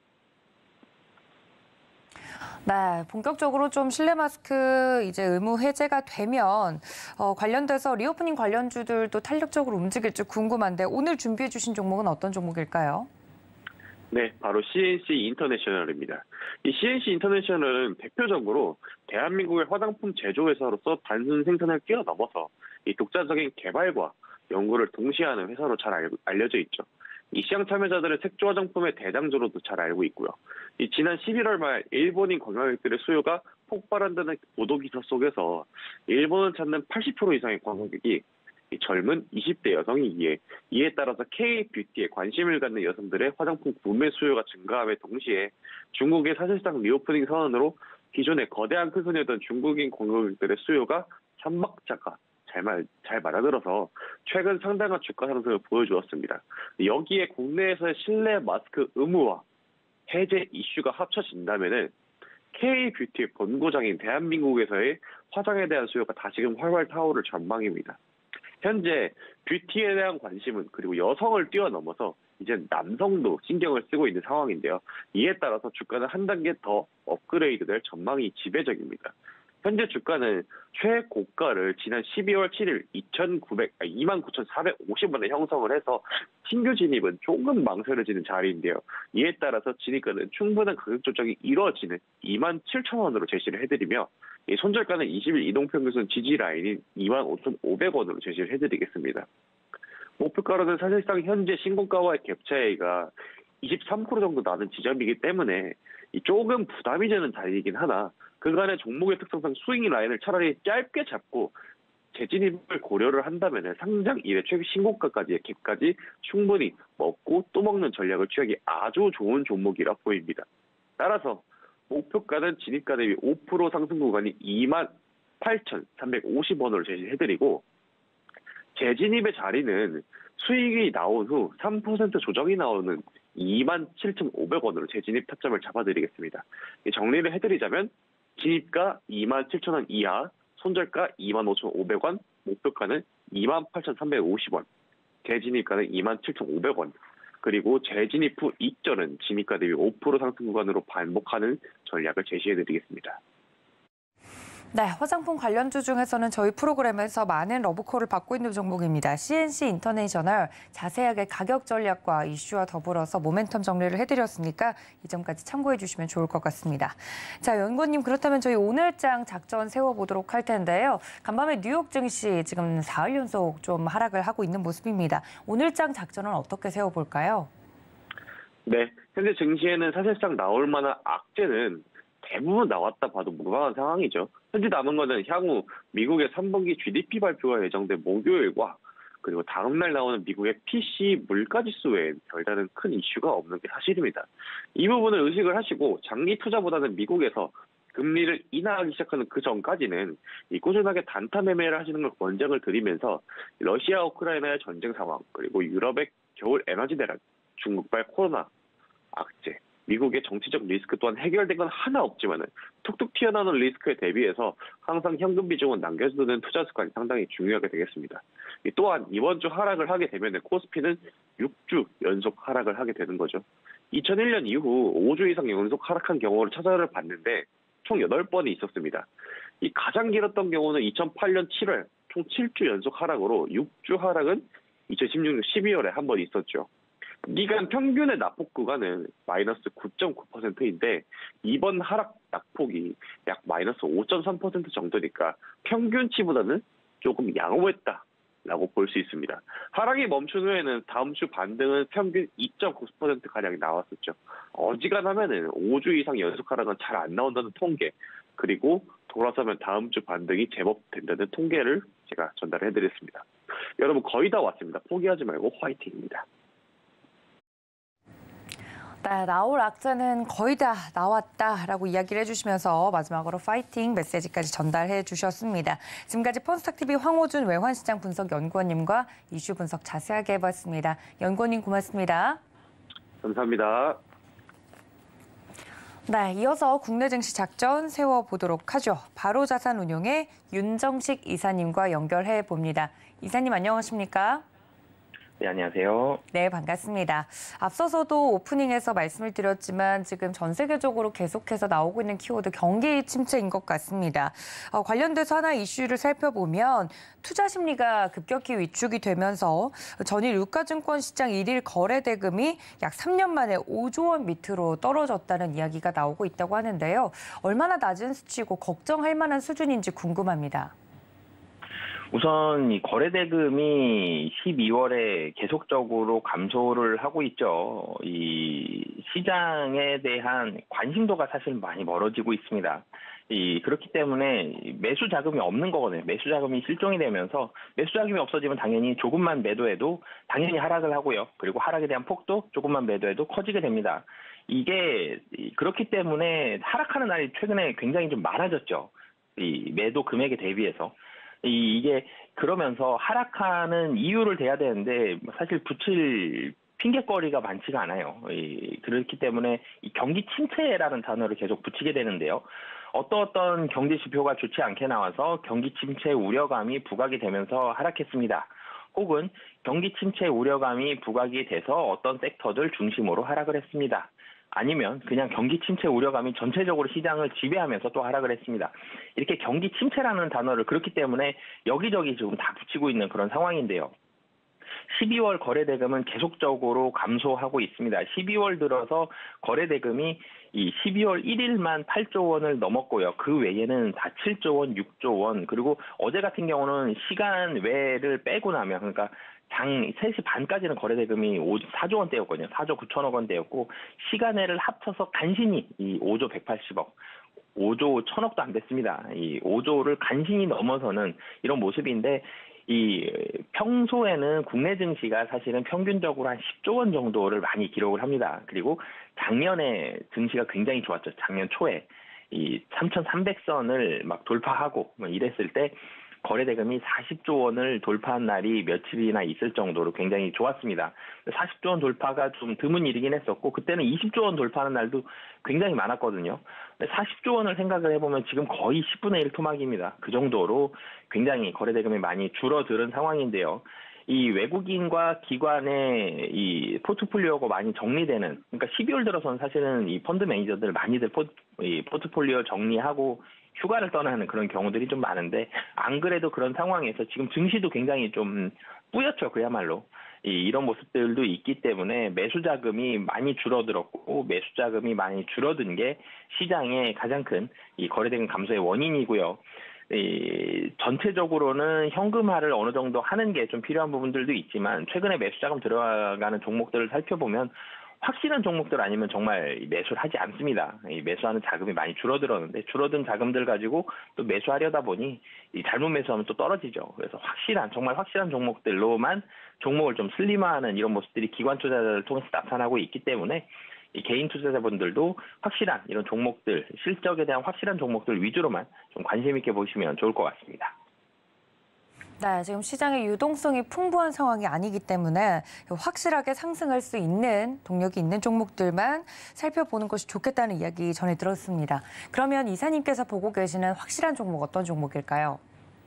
B: 네, 본격적으로 좀 실내 마스크 이제 의무 해제가 되면 어, 관련돼서 리오프닝 관련주들도 탄력적으로 움직일지 궁금한데 오늘 준비해 주신 종목은 어떤 종목일까요?
D: 네, 바로 씨엔씨 인터내셔널입니다. 이 씨엔씨 인터내셔널은 대표적으로 대한민국의 화장품 제조회사로서 단순 생산을 뛰어넘어서 이 독자적인 개발과 연구를 동시에 하는 회사로 잘 알, 알려져 있죠. 이 시장 참여자들은 색조 화장품의 대장주로도 잘 알고 있고요. 이 지난 십일월 말 일본인 관광객들의 수요가 폭발한다는 보도 기사 속에서 일본을 찾는 팔십 퍼센트 이상의 관광객이 이 젊은 이십 대 여성이기에 이에 따라서 K-뷰티에 관심을 갖는 여성들의 화장품 구매 수요가 증가함에 동시에 중국의 사실상 리오프닝 선언으로 기존에 거대한 큰 손이었던 중국인 관광객들의 수요가 삼박자가 잘, 말, 잘 맞아들어서 최근 상당한 주가 상승을 보여주었습니다. 여기에 국내에서의 실내 마스크 의무화, 해제 이슈가 합쳐진다면 K-뷰티의 본고장인 대한민국에서의 화장에 대한 수요가 다시금 활활 타오를 전망입니다. 현재 뷰티에 대한 관심은 그리고 여성을 뛰어넘어서 이제 남성도 신경을 쓰고 있는 상황인데요. 이에 따라서 주가는 한 단계 더 업그레이드될 전망이 지배적입니다. 현재 주가는 최고가를 지난 십이월 칠일 이만 구천사백오십 원에 형성을 해서 신규 진입은 조금 망설여지는 자리인데요. 이에 따라서 진입가는 충분한 가격 조정이 이루어지는 이만 칠천 원으로 제시를 해드리며 손절가는 이십 일 이동평균선 지지 라인인 이만 오천오백 원으로 제시를 해드리겠습니다. 목표가로는 사실상 현재 신고가와의 갭 차이가 이십삼 퍼센트 정도 나는 지점이기 때문에 조금 부담이 되는 자리이긴 하나 그간의 종목의 특성상 스윙 라인을 차라리 짧게 잡고 재진입을 고려를 한다면 상장 이래 최근 신고가까지의 갭까지 충분히 먹고 또 먹는 전략을 취하기 아주 좋은 종목이라 보입니다. 따라서 목표가는 진입가 대비 오 퍼센트 상승 구간이 이만 팔천삼백오십 원으로 제시해드리고 재진입의 자리는 수익이 나온 후 삼 퍼센트 조정이 나오는 이만 칠천오백 원으로 재진입 타점을 잡아드리겠습니다. 정리를 해드리자면 진입가 이만 칠천 원 이하, 손절가 이만 오천오백 원, 목표가는 이만 팔천삼백오십 원, 재진입가는 이만 칠천오백 원, 그리고 재진입 후 익절은 진입가 대비 오 퍼센트 상승 구간으로 반복하는 전략을 제시해드리겠습니다.
B: 네, 화장품 관련주 중에서는 저희 프로그램에서 많은 러브콜을 받고 있는 종목입니다. 씨엔씨 인터내셔널 자세하게 가격 전략과 이슈와 더불어서 모멘텀 정리를 해드렸으니까 이 점까지 참고해 주시면 좋을 것 같습니다. 자, 연구원님 그렇다면 저희 오늘장 작전 세워보도록 할 텐데요. 간밤에 뉴욕 증시 지금 사흘 연속 좀 하락을 하고 있는 모습입니다. 오늘장 작전은 어떻게 세워볼까요?
D: 네, 현재 증시에는 사실상 나올 만한 악재는 대부분 나왔다 봐도 무방한 상황이죠. 현재 남은 것은 향후 미국의 삼 분기 지디피 발표가 예정된 목요일과 그리고 다음 날 나오는 미국의 피씨 물가지수 외엔 별다른 큰 이슈가 없는 게 사실입니다. 이 부분을 의식을 하시고 장기 투자보다는 미국에서 금리를 인하하기 시작하는 그 전까지는 이 꾸준하게 단타 매매를 하시는 걸 권장을 드리면서 러시아 우크라이나의 전쟁 상황 그리고 유럽의 겨울 에너지 대란, 중국발 코로나 악재, 미국의 정치적 리스크 또한 해결된 건 하나 없지만은 툭툭 튀어나오는 리스크에 대비해서 항상 현금 비중은 남겨두는 투자 습관이 상당히 중요하게 되겠습니다. 또한 이번 주 하락을 하게 되면 코스피는 육 주 연속 하락을 하게 되는 거죠. 이천일 년 이후 오 주 이상 연속 하락한 경우를 찾아를 봤는데 총 여덟 번이 있었습니다. 이 가장 길었던 경우는 이천팔 년 칠월 총 칠 주 연속 하락으로 육 주 하락은 이천십육 년 십이월에 한 번 있었죠. 기간 평균의 낙폭 구간은 마이너스 구 점 구 퍼센트인데 이번 하락 낙폭이 약 마이너스 오 점 삼 퍼센트 정도니까 평균치보다는 조금 양호했다라고 볼 수 있습니다. 하락이 멈춘 후에는 다음 주 반등은 평균 이 점 구 퍼센트 가량이 나왔었죠. 어지간하면은 오 주 이상 연속 하락은 잘 안 나온다는 통계, 그리고 돌아서면 다음 주 반등이 제법 된다는 통계를 제가 전달해드렸습니다. 여러분 거의 다 왔습니다. 포기하지 말고 화이팅입니다.
B: 네, 나올 악재는 거의 다 나왔다라고 이야기를 해주시면서 마지막으로 파이팅 메시지까지 전달해 주셨습니다. 지금까지 펀스탁티비 황호준 외환시장 분석 연구원님과 이슈 분석 자세하게 해봤습니다. 연구원님 고맙습니다.
D: 감사합니다.
B: 네, 이어서 국내 증시 작전 세워보도록 하죠. 바로자산운용의 윤정식 이사님과 연결해 봅니다. 이사님 안녕하십니까?
E: 네, 안녕하세요.
B: 네, 반갑습니다. 앞서서도 오프닝에서 말씀을 드렸지만 지금 전 세계적으로 계속해서 나오고 있는 키워드 경기 침체인 것 같습니다. 어, 관련돼서 하나 이슈를 살펴보면 투자 심리가 급격히 위축이 되면서 전일 유가증권 시장 일일 거래 대금이 약 삼 년 만에 오조 원 밑으로 떨어졌다는 이야기가 나오고 있다고 하는데요. 얼마나 낮은 수치고 걱정할 만한 수준인지 궁금합니다.
E: 우선 이 거래 대금이 십이월에 계속적으로 감소를 하고 있죠. 이 시장에 대한 관심도가 사실 많이 멀어지고 있습니다. 이 그렇기 때문에 매수 자금이 없는 거거든요. 매수 자금이 실종이 되면서 매수 자금이 없어지면 당연히 조금만 매도해도 당연히 하락을 하고요. 그리고 하락에 대한 폭도 조금만 매도해도 커지게 됩니다. 이게 그렇기 때문에 하락하는 날이 최근에 굉장히 좀 많아졌죠. 이 매도 금액에 대비해서. 이, 이게 그러면서 하락하는 이유를 대야 되는데 사실 붙일 핑계거리가 많지가 않아요. 이, 그렇기 때문에 이 경기 침체라는 단어를 계속 붙이게 되는데요. 어떤 어떤 경제 지표가 좋지 않게 나와서 경기 침체 우려감이 부각이 되면서 하락했습니다. 혹은 경기 침체 우려감이 부각이 돼서 어떤 섹터들 중심으로 하락을 했습니다. 아니면 그냥 경기 침체 우려감이 전체적으로 시장을 지배하면서 또 하락을 했습니다. 이렇게 경기 침체라는 단어를 그렇기 때문에 여기저기 지금 다 붙이고 있는 그런 상황인데요. 십이월 거래 대금은 계속적으로 감소하고 있습니다. 십이월 들어서 거래 대금이 이 십이월 일일만 팔조 원을 넘었고요. 그 외에는 다 칠조 원, 육조 원, 그리고 어제 같은 경우는 시간 외를 빼고 나면 그러니까 장 세 시 반까지는 거래 대금이 사조 원대였거든요. 사조 구천억 원대였고 시간외를 합쳐서 간신히 이 오조 백팔십억, 오조 천억도 안 됐습니다. 이 오조를 간신히 넘어서는 이런 모습인데 이 평소에는 국내 증시가 사실은 평균적으로 한 십조 원 정도를 많이 기록을 합니다. 그리고 작년에 증시가 굉장히 좋았죠. 작년 초에 이 삼천삼백 선을 막 돌파하고 뭐 이랬을 때 거래 대금이 사십조 원을 돌파한 날이 며칠이나 있을 정도로 굉장히 좋았습니다. 사십조 원 돌파가 좀 드문 일이긴 했었고 그때는 이십조 원 돌파하는 날도 굉장히 많았거든요. 사십조 원을 생각을 해보면 지금 거의 십분의 일 토막입니다. 그 정도로 굉장히 거래 대금이 많이 줄어드는 상황인데요. 이 외국인과 기관의 이 포트폴리오가 많이 정리되는, 그러니까 십이월 들어서는 사실은 이 펀드 매니저들 많이들 포, 이 포트폴리오 정리하고 휴가를 떠나는 그런 경우들이 좀 많은데 안 그래도 그런 상황에서 지금 증시도 굉장히 좀 뿌옇죠. 그야말로. 이, 이런 모습들도 있기 때문에 매수 자금이 많이 줄어들었고 매수 자금이 많이 줄어든 게 시장의 가장 큰 이 거래대금 감소의 원인이고요. 이 전체적으로는 현금화를 어느 정도 하는 게 좀 필요한 부분들도 있지만 최근에 매수 자금 들어가는 종목들을 살펴보면 확실한 종목들 아니면 정말 매수를 하지 않습니다. 이 매수하는 자금이 많이 줄어들었는데 줄어든 자금들 가지고 또 매수하려다 보니 이 잘못 매수하면 또 떨어지죠. 그래서 확실한 정말 확실한 종목들로만 종목을 좀 슬림화하는 이런 모습들이 기관 투자자를 통해서 나타나고 있기 때문에 이 개인 투자자분들도 확실한 이런 종목들, 실적에 대한 확실한 종목들 위주로만 좀 관심 있게 보시면 좋을 것 같습니다.
B: 네, 지금 시장의 유동성이 풍부한 상황이 아니기 때문에 확실하게 상승할 수 있는 동력이 있는 종목들만 살펴보는 것이 좋겠다는 이야기 전해 들었습니다. 그러면 이사님께서 보고 계시는 확실한 종목 어떤 종목일까요?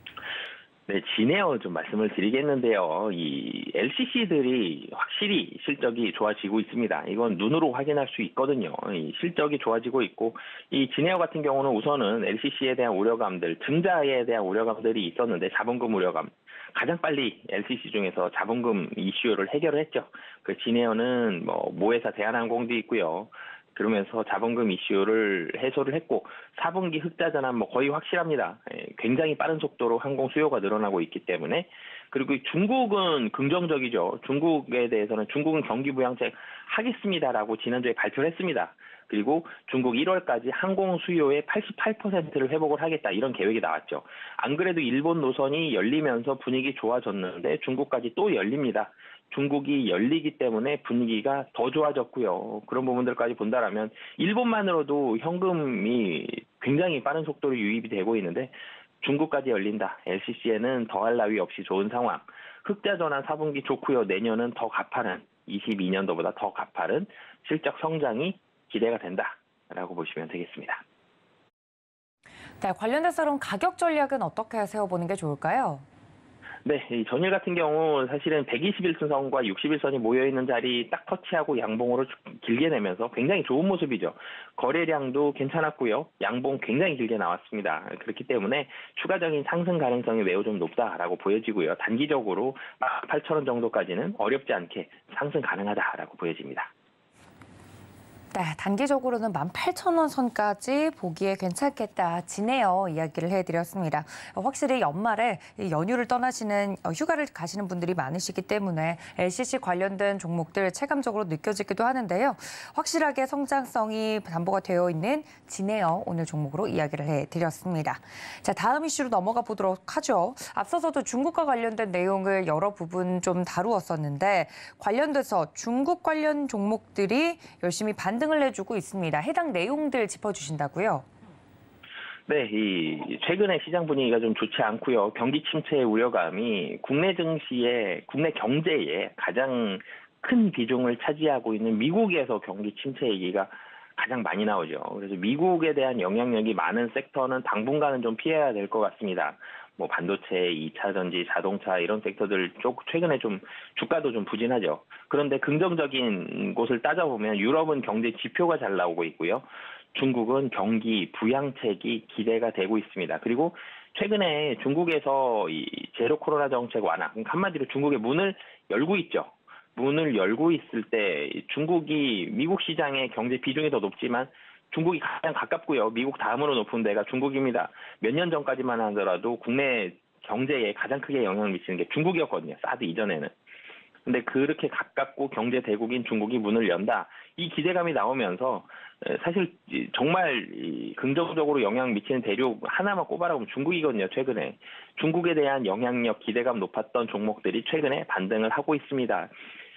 E: 네, 진에어 좀 말씀을 드리겠는데요. 이 엘씨씨들이 확실히 실적이 좋아지고 있습니다. 이건 눈으로 확인할 수 있거든요. 이 실적이 좋아지고 있고, 이 진에어 같은 경우는 우선은 엘씨씨에 대한 우려감들, 증자에 대한 우려감들이 있었는데 자본금 우려감. 가장 빨리 엘씨씨 중에서 자본금 이슈를 해결을 했죠. 그 진에어는 뭐 모회사 대한항공도 있고요. 그러면서 자본금 이슈를 해소를 했고 사 분기 흑자 전환 뭐 거의 확실합니다. 굉장히 빠른 속도로 항공 수요가 늘어나고 있기 때문에. 그리고 중국은 긍정적이죠. 중국에 대해서는 중국은 경기 부양책 하겠습니다라고 지난주에 발표를 했습니다. 그리고 중국 일월까지 항공 수요의 팔십팔 퍼센트를 회복을 하겠다 이런 계획이 나왔죠. 안 그래도 일본 노선이 열리면서 분위기 좋아졌는데 중국까지 또 열립니다. 중국이 열리기 때문에 분위기가 더 좋아졌고요. 그런 부분들까지 본다라면 일본만으로도 현금이 굉장히 빠른 속도로 유입이 되고 있는데 중국까지 열린다. 엘씨씨에는 더할 나위 없이 좋은 상황. 흑자 전환 사 분기 좋고요. 내년은 더 가파른 이십이 년도보다 더 가파른 실적 성장이 기대가 된다라고 보시면 되겠습니다.
B: 네, 관련돼서 그럼 가격 전략은 어떻게 세워보는 게 좋을까요?
E: 네, 이 전일 같은 경우 사실은 백이십일 선과 육십일 선이 모여있는 자리 딱 터치하고 양봉으로 길게 내면서 굉장히 좋은 모습이죠. 거래량도 괜찮았고요. 양봉 굉장히 길게 나왔습니다. 그렇기 때문에 추가적인 상승 가능성이 매우 좀 높다라고 보여지고요. 단기적으로 팔천 원 정도까지는 어렵지 않게 상승 가능하다라고 보여집니다.
B: 네, 단기적으로는 만 팔천 원 선까지 보기에 괜찮겠다. 진에어 이야기를 해드렸습니다. 확실히 연말에 연휴를 떠나시는 휴가를 가시는 분들이 많으시기 때문에 엘씨씨 관련된 종목들 체감적으로 느껴지기도 하는데요. 확실하게 성장성이 담보가 되어 있는 진에어 오늘 종목으로 이야기를 해드렸습니다. 자, 다음 이슈로 넘어가 보도록 하죠. 앞서서도 중국과 관련된 내용을 여러 부분 좀 다루었었는데 관련돼서 중국 관련 종목들이 열심히 반등 을 해주고 있습니다. 해당 내용들 짚어주신다고요?
E: 네, 이 최근에 시장 분위기가 좀 좋지 않고요. 경기 침체의 우려감이 국내 증시에, 국내 경제에 가장 큰 비중을 차지하고 있는 미국에서 경기 침체 얘기가 가장 많이 나오죠. 그래서 미국에 대한 영향력이 많은 섹터는 당분간은 좀 피해야 될 것 같습니다. 뭐 반도체, 이 차 전지, 자동차 이런 섹터들 쪽 최근에 좀 주가도 좀 부진하죠. 그런데 긍정적인 곳을 따져보면 유럽은 경제 지표가 잘 나오고 있고요. 중국은 경기 부양책이 기대가 되고 있습니다. 그리고 최근에 중국에서 이 제로 코로나 정책 완화, 한마디로 중국의 문을 열고 있죠. 문을 열고 있을 때 중국이 미국 시장의 경제 비중이 더 높지만 중국이 가장 가깝고요. 미국 다음으로 높은 데가 중국입니다. 몇 년 전까지만 하더라도 국내 경제에 가장 크게 영향을 미치는 게 중국이었거든요. 사드 이전에는. 근데 그렇게 가깝고 경제 대국인 중국이 문을 연다. 이 기대감이 나오면서 사실 정말 긍정적으로 영향 미치는 대륙 하나만 꼽아라면 중국이거든요. 최근에. 중국에 대한 영향력, 기대감 높았던 종목들이 최근에 반등을 하고 있습니다.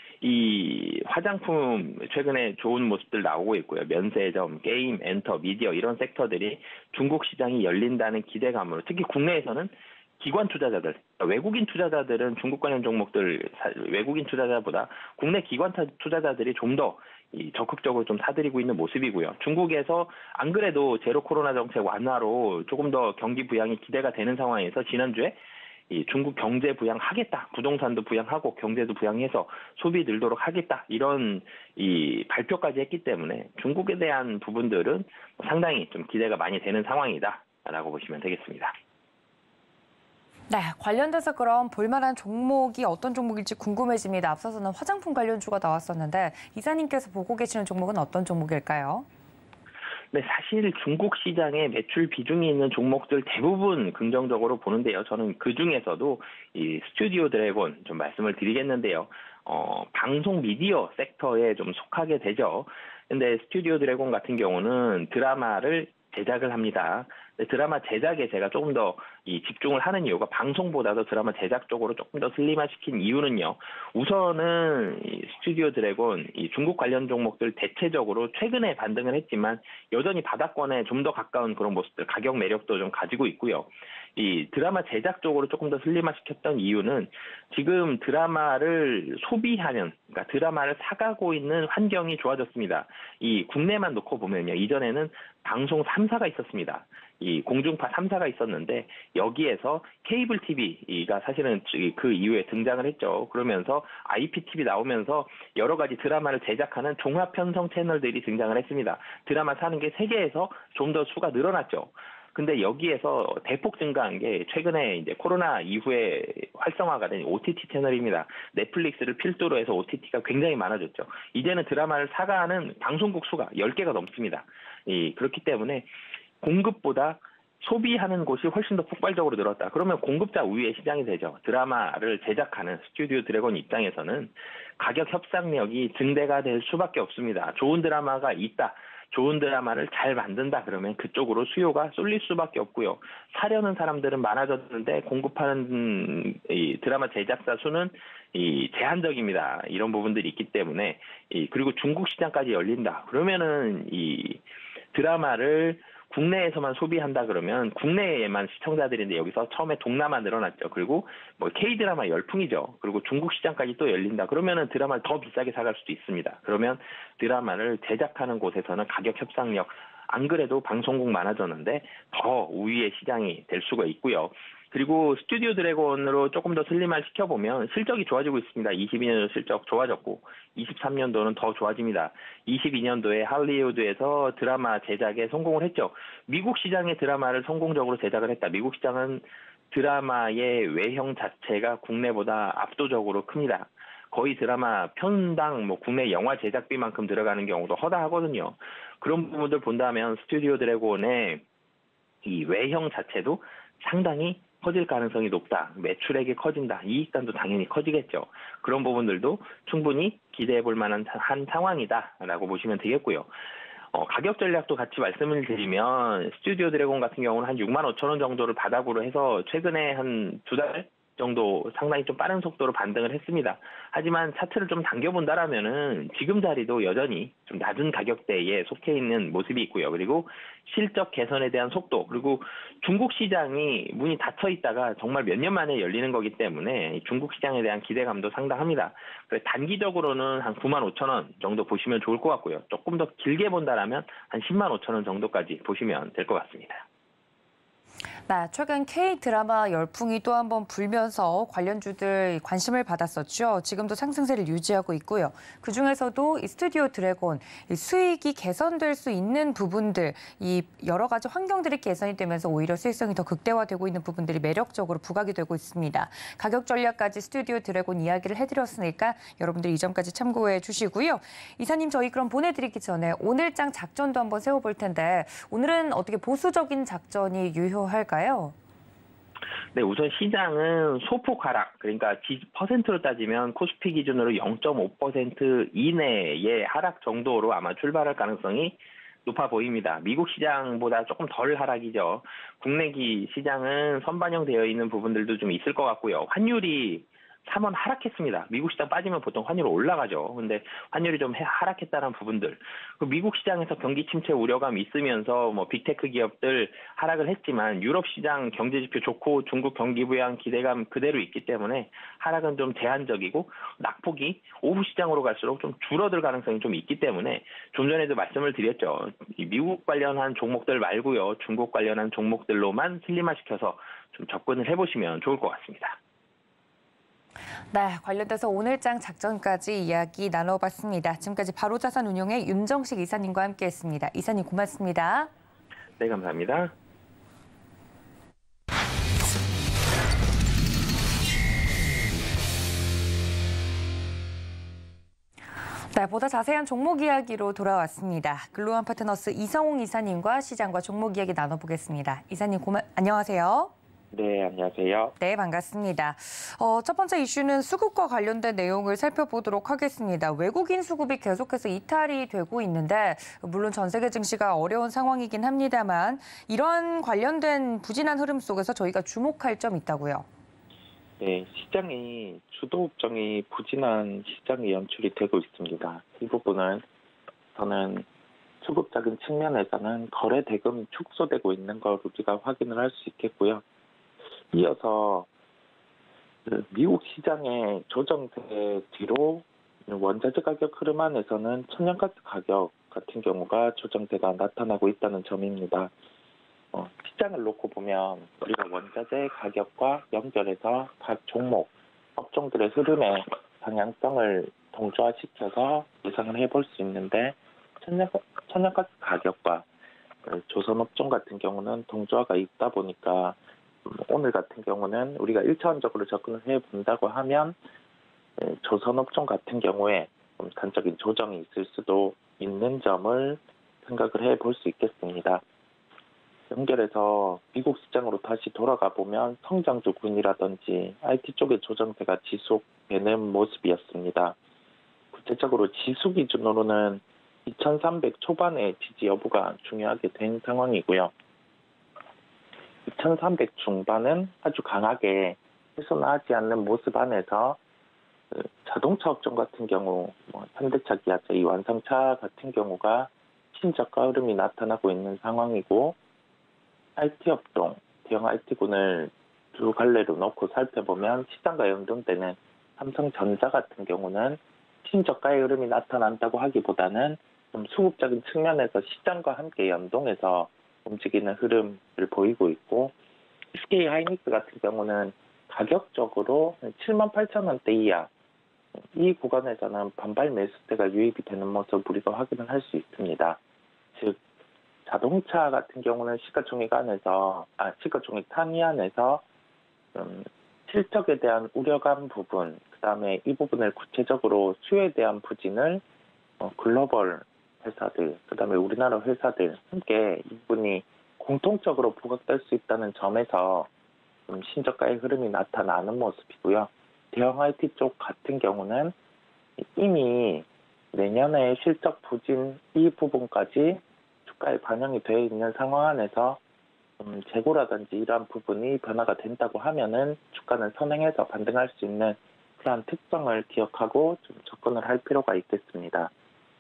E: 이 화장품 최근에 좋은 모습들 나오고 있고요. 면세점, 게임, 엔터, 미디어 이런 섹터들이 중국 시장이 열린다는 기대감으로 특히 국내에서는 기관 투자자들, 외국인 투자자들은 중국 관련 종목들 외국인 투자자보다 국내 기관 투자자들이 좀 더 적극적으로 좀 사들이고 있는 모습이고요. 중국에서 안 그래도 제로 코로나 정책 완화로 조금 더 경기 부양이 기대가 되는 상황에서 지난주에 이 중국 경제 부양하겠다. 부동산도 부양하고 경제도 부양해서 소비 늘도록 하겠다. 이런 이 발표까지 했기 때문에 중국에 대한 부분들은 상당히 좀 기대가 많이 되는 상황이다라고 보시면 되겠습니다.
B: 네, 관련돼서 그럼 볼만한 종목이 어떤 종목일지 궁금해집니다. 앞서서는 화장품 관련주가 나왔었는데 이사님께서 보고 계시는 종목은 어떤 종목일까요?
E: 네, 사실 중국 시장에 매출 비중이 있는 종목들 대부분 긍정적으로 보는데요. 저는 그 중에서도 이 스튜디오 드래곤 좀 말씀을 드리겠는데요. 어, 방송 미디어 섹터에 좀 속하게 되죠. 근데 스튜디오 드래곤 같은 경우는 드라마를 제작을 합니다. 드라마 제작에 제가 조금 더 이 집중을 하는 이유가 방송보다도 드라마 제작 쪽으로 조금 더 슬림화시킨 이유는요. 우선은 이 스튜디오 드래곤 이 중국 관련 종목들 대체적으로 최근에 반등을 했지만 여전히 바닥권에 좀 더 가까운 그런 모습들, 가격 매력도 좀 가지고 있고요. 이 드라마 제작 쪽으로 조금 더 슬림화시켰던 이유는 지금 드라마를 소비하는, 그러니까 드라마를 사가고 있는 환경이 좋아졌습니다. 이 국내만 놓고 보면요. 이전에는 방송 삼 사가 있었습니다. 이 공중파 삼 사가 있었는데 여기에서 케이블 티비가 사실은 그 이후에 등장을 했죠. 그러면서 아이피티비 나오면서 여러 가지 드라마를 제작하는 종합 편성 채널들이 등장을 했습니다. 드라마 사는 게 세계에서 좀 더 수가 늘어났죠. 근데 여기에서 대폭 증가한 게 최근에 이제 코로나 이후에 활성화가 된 오티티 채널입니다. 넷플릭스를 필두로 해서 오티티가 굉장히 많아졌죠. 이제는 드라마를 사가는 방송국 수가 열 개가 넘습니다. 이, 그렇기 때문에 공급보다 소비하는 곳이 훨씬 더 폭발적으로 늘었다. 그러면 공급자 우위의 시장이 되죠. 드라마를 제작하는 스튜디오 드래곤 입장에서는 가격 협상력이 증대가 될 수밖에 없습니다. 좋은 드라마가 있다. 좋은 드라마를 잘 만든다 그러면 그쪽으로 수요가 쏠릴 수밖에 없고요. 사려는 사람들은 많아졌는데 공급하는 이 드라마 제작사 수는 이 제한적입니다. 이런 부분들이 있기 때문에 이 그리고 중국 시장까지 열린다. 그러면은 이 드라마를 국내에서만 소비한다 그러면 국내에만 시청자들인데 여기서 처음에 동남아 늘어났죠. 그리고 뭐 K드라마 열풍이죠. 그리고 중국 시장까지 또 열린다. 그러면은 드라마를 더 비싸게 사갈 수도 있습니다. 그러면 드라마를 제작하는 곳에서는 가격 협상력, 안 그래도 방송국 많아졌는데 더 우위의 시장이 될 수가 있고요. 그리고 스튜디오 드래곤으로 조금 더 슬림화 시켜보면 실적이 좋아지고 있습니다. 이십이 년도 실적 좋아졌고 이십삼 년도는 더 좋아집니다. 이십이 년도에 할리우드에서 드라마 제작에 성공을 했죠. 미국 시장의 드라마를 성공적으로 제작을 했다. 미국 시장은 드라마의 외형 자체가 국내보다 압도적으로 큽니다. 거의 드라마 편당 뭐 국내 영화 제작비만큼 들어가는 경우도 허다하거든요. 그런 부분들 본다면 스튜디오 드래곤의 이 외형 자체도 상당히 커질 가능성이 높다. 매출액이 커진다. 이익단도 당연히 커지겠죠. 그런 부분들도 충분히 기대해 볼 만한 한 상황이다라고 보시면 되겠고요. 어, 가격 전략도 같이 말씀을 드리면 스튜디오 드래곤 같은 경우는 한 육만 오천 원 정도를 바닥으로 해서 최근에 한 두 달 정도 상당히 좀 빠른 속도로 반등을 했습니다. 하지만 차트를 좀 당겨본다라면은 지금 자리도 여전히 좀 낮은 가격대에 속해 있는 모습이 있고요. 그리고 실적 개선에 대한 속도, 그리고 중국 시장이 문이 닫혀 있다가 정말 몇 년 만에 열리는 거기 때문에 중국 시장에 대한 기대감도 상당합니다. 그래서 단기적으로는 한 구만 오천 원 정도 보시면 좋을 것 같고요. 조금 더 길게 본다라면 한 십만 오천 원 정도까지 보시면 될 것 같습니다.
B: 네, 최근 K-드라마 열풍이 또 한 번 불면서 관련주들 관심을 받았었죠. 지금도 상승세를 유지하고 있고요. 그중에서도 이 스튜디오 드래곤, 이 수익이 개선될 수 있는 부분들, 이 여러 가지 환경들이 개선이 되면서 오히려 수익성이 더 극대화되고 있는 부분들이 매력적으로 부각이 되고 있습니다. 가격 전략까지 스튜디오 드래곤 이야기를 해드렸으니까 여러분들 이 점까지 참고해 주시고요. 이사님, 저희 그럼 보내드리기 전에 오늘장 작전도 한번 세워볼 텐데 오늘은 어떻게 보수적인 작전이 유효할까요?
E: 네, 우선 시장은 소폭 하락, 그러니까 퍼센트로 따지면 코스피 기준으로 영 점 오 퍼센트 이내의 하락 정도로 아마 출발할 가능성이 높아 보입니다. 미국 시장보다 조금 덜 하락이죠. 국내기 시장은 선반영되어 있는 부분들도 좀 있을 것 같고요. 환율이 삼 원 하락했습니다. 미국 시장 빠지면 보통 환율이 올라가죠. 근데 환율이 좀 하락했다는 부분들. 미국 시장에서 경기 침체 우려감이 있으면서 뭐 빅테크 기업들 하락을 했지만 유럽 시장 경제 지표 좋고 중국 경기 부양 기대감 그대로 있기 때문에 하락은 좀 제한적이고 낙폭이 오후 시장으로 갈수록 좀 줄어들 가능성이 좀 있기 때문에 좀 전에도 말씀을 드렸죠. 미국 관련한 종목들 말고요. 중국 관련한 종목들로만 슬림화시켜서 좀 접근을 해보시면 좋을 것 같습니다.
B: 네, 관련돼서 오늘장 작전까지 이야기 나눠봤습니다. 지금까지 바로자산운용의 윤정식 이사님과 함께했습니다. 이사님 고맙습니다.
E: 네, 감사합니다.
B: 네, 보다 자세한 종목 이야기로 돌아왔습니다. 글로원 파트너스 이성홍 이사님과 시장과 종목 이야기 나눠보겠습니다. 이사님 고마, 안녕하세요.
F: 네, 안녕하세요.
B: 네, 반갑습니다. 어, 첫 번째 이슈는 수급과 관련된 내용을 살펴보도록 하겠습니다. 외국인 수급이 계속해서 이탈이 되고 있는데 물론 전 세계 증시가 어려운 상황이긴 합니다만 이런 관련된 부진한 흐름 속에서 저희가 주목할 점이 있다고요.
F: 네, 시장이 주도 업종이 부진한 시장이 연출이 되고 있습니다. 이 부분은 저는 수급적인 측면에서는 거래 대금이 축소되고 있는 걸 우리가 확인을 할 수 있겠고요. 이어서 그 미국 시장의 조정세 뒤로 원자재 가격 흐름 안에서는 천연가스 가격 같은 경우가 조정세가 나타나고 있다는 점입니다. 어, 시장을 놓고 보면 우리가 원자재 가격과 연결해서 각 종목, 업종들의 흐름의 방향성을 동조화시켜서 예상을 해볼 수 있는데 천연, 천연가스 가격과 조선업종 같은 경우는 동조화가 있다 보니까 오늘 같은 경우는 우리가 일차원적으로 접근을 해본다고 하면 조선업종 같은 경우에 단적인 조정이 있을 수도 있는 점을 생각을 해볼 수 있겠습니다. 연결해서 미국 시장으로 다시 돌아가 보면 성장주군이라든지 아이티 쪽의 조정세가 지속되는 모습이었습니다. 구체적으로 지수 기준으로는 이천삼백 초반의 지지 여부가 중요하게 된 상황이고요. 이천삼백 중반은 아주 강하게 훼손하지 않는 모습 안에서 그 자동차 업종 같은 경우, 뭐 현대차, 기아차, 이 완성차 같은 경우가 신저가 흐름이 나타나고 있는 상황이고, 아이티 업종, 대형 아이티군을 두 갈래로 놓고 살펴보면 시장과 연동되는 삼성전자 같은 경우는 신저가의 흐름이 나타난다고 하기보다는 좀 수급적인 측면에서 시장과 함께 연동해서 움직이는 흐름을 보이고 있고, 에스케이 하이닉스 같은 경우는 가격적으로 칠만 팔천 원대 이하, 이 구간에서는 반발 매수대가 유입이 되는 모습을 우리가 확인을 할 수 있습니다. 즉 자동차 같은 경우는 시가총액 안에서, 아, 시가총액 상위 안에서 음, 실적에 대한 우려감 부분, 그 다음에 이 부분을 구체적으로 수요에 대한 부진을 어, 글로벌 회사들, 그 다음에 우리나라 회사들 함께 이 부분이 공통적으로 부각될 수 있다는 점에서 좀 신저가의 흐름이 나타나는 모습이고요. 대형 아이티 쪽 같은 경우는 이미 내년에 실적 부진 이 부분까지 주가에 반영이 되어 있는 상황 안에서 음, 재고라든지 이러한 부분이 변화가 된다고 하면은 주가는 선행해서 반등할 수 있는 그러한 특성을 기억하고 좀 접근을 할 필요가 있겠습니다.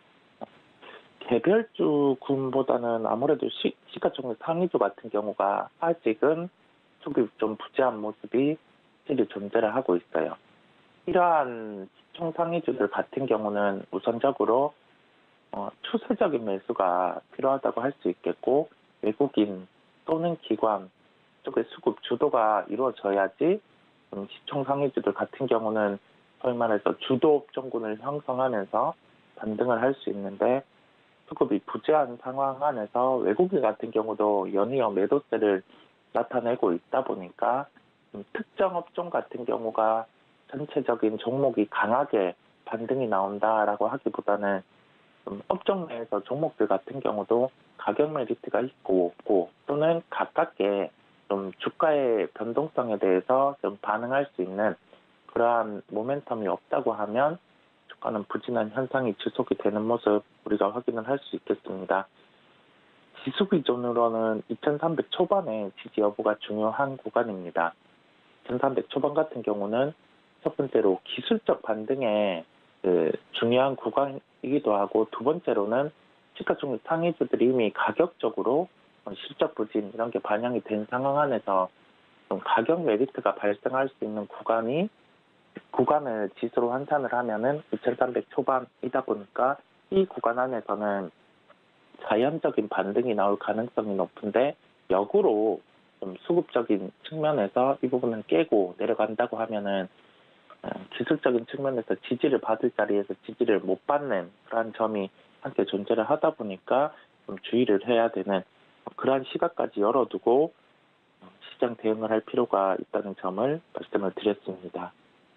F: 개별주 군보다는 아무래도 시, 시가총액 상위주 같은 경우가 아직은 수급이 좀 부재한 모습이 실이 존재를 하고 있어요. 이러한 시총 상위주들 같은 경우는 우선적으로 어, 추세적인 매수가 필요하다고 할 수 있겠고, 외국인 또는 기관 쪽의 수급 주도가 이루어져야지 음, 시총 상위주들 같은 경우는 소위 말해서 주도 업종군을 형성하면서 반등을 할 수 있는데, 수급이 부재한 상황 안에서 외국인 같은 경우도 연이어 매도세를 나타내고 있다 보니까 음, 특정 업종 같은 경우가 전체적인 종목이 강하게 반등이 나온다라고 하기보다는 음, 업종 내에서 종목들 같은 경우도 가격 메리트가 있고 없고, 또는 가깝게 좀 주가의 변동성에 대해서 좀 반응할 수 있는 그러한 모멘텀이 없다고 하면 주가는 부진한 현상이 지속이 되는 모습 우리가 확인을 할 수 있겠습니다. 지수 기준으로는 이천삼백 초반의 지지 여부가 중요한 구간입니다. 이천삼백 초반 같은 경우는 첫 번째로 기술적 반등의 그 중요한 구간이기도 하고, 두 번째로는 시가총액 상위주들이 이미 가격적으로 실적 부진 이런 게 반영이 된 상황 안에서 좀 가격 메리트가 발생할 수 있는 구간이 구간을 지수로 환산을 하면은 이천삼백 초반이다 보니까 이 구간 안에서는 자연적인 반등이 나올 가능성이 높은데, 역으로 좀 수급적인 측면에서 이 부분은 깨고 내려간다고 하면은 기술적인 측면에서 지지를 받을 자리에서 지지를 못 받는 그러한 점이 함께 존재를 하다 보니까 좀 주의를 해야 되는 그러한 시각까지 열어두고 시장 대응을 할 필요가 있다는 점을 말씀을 드렸습니다.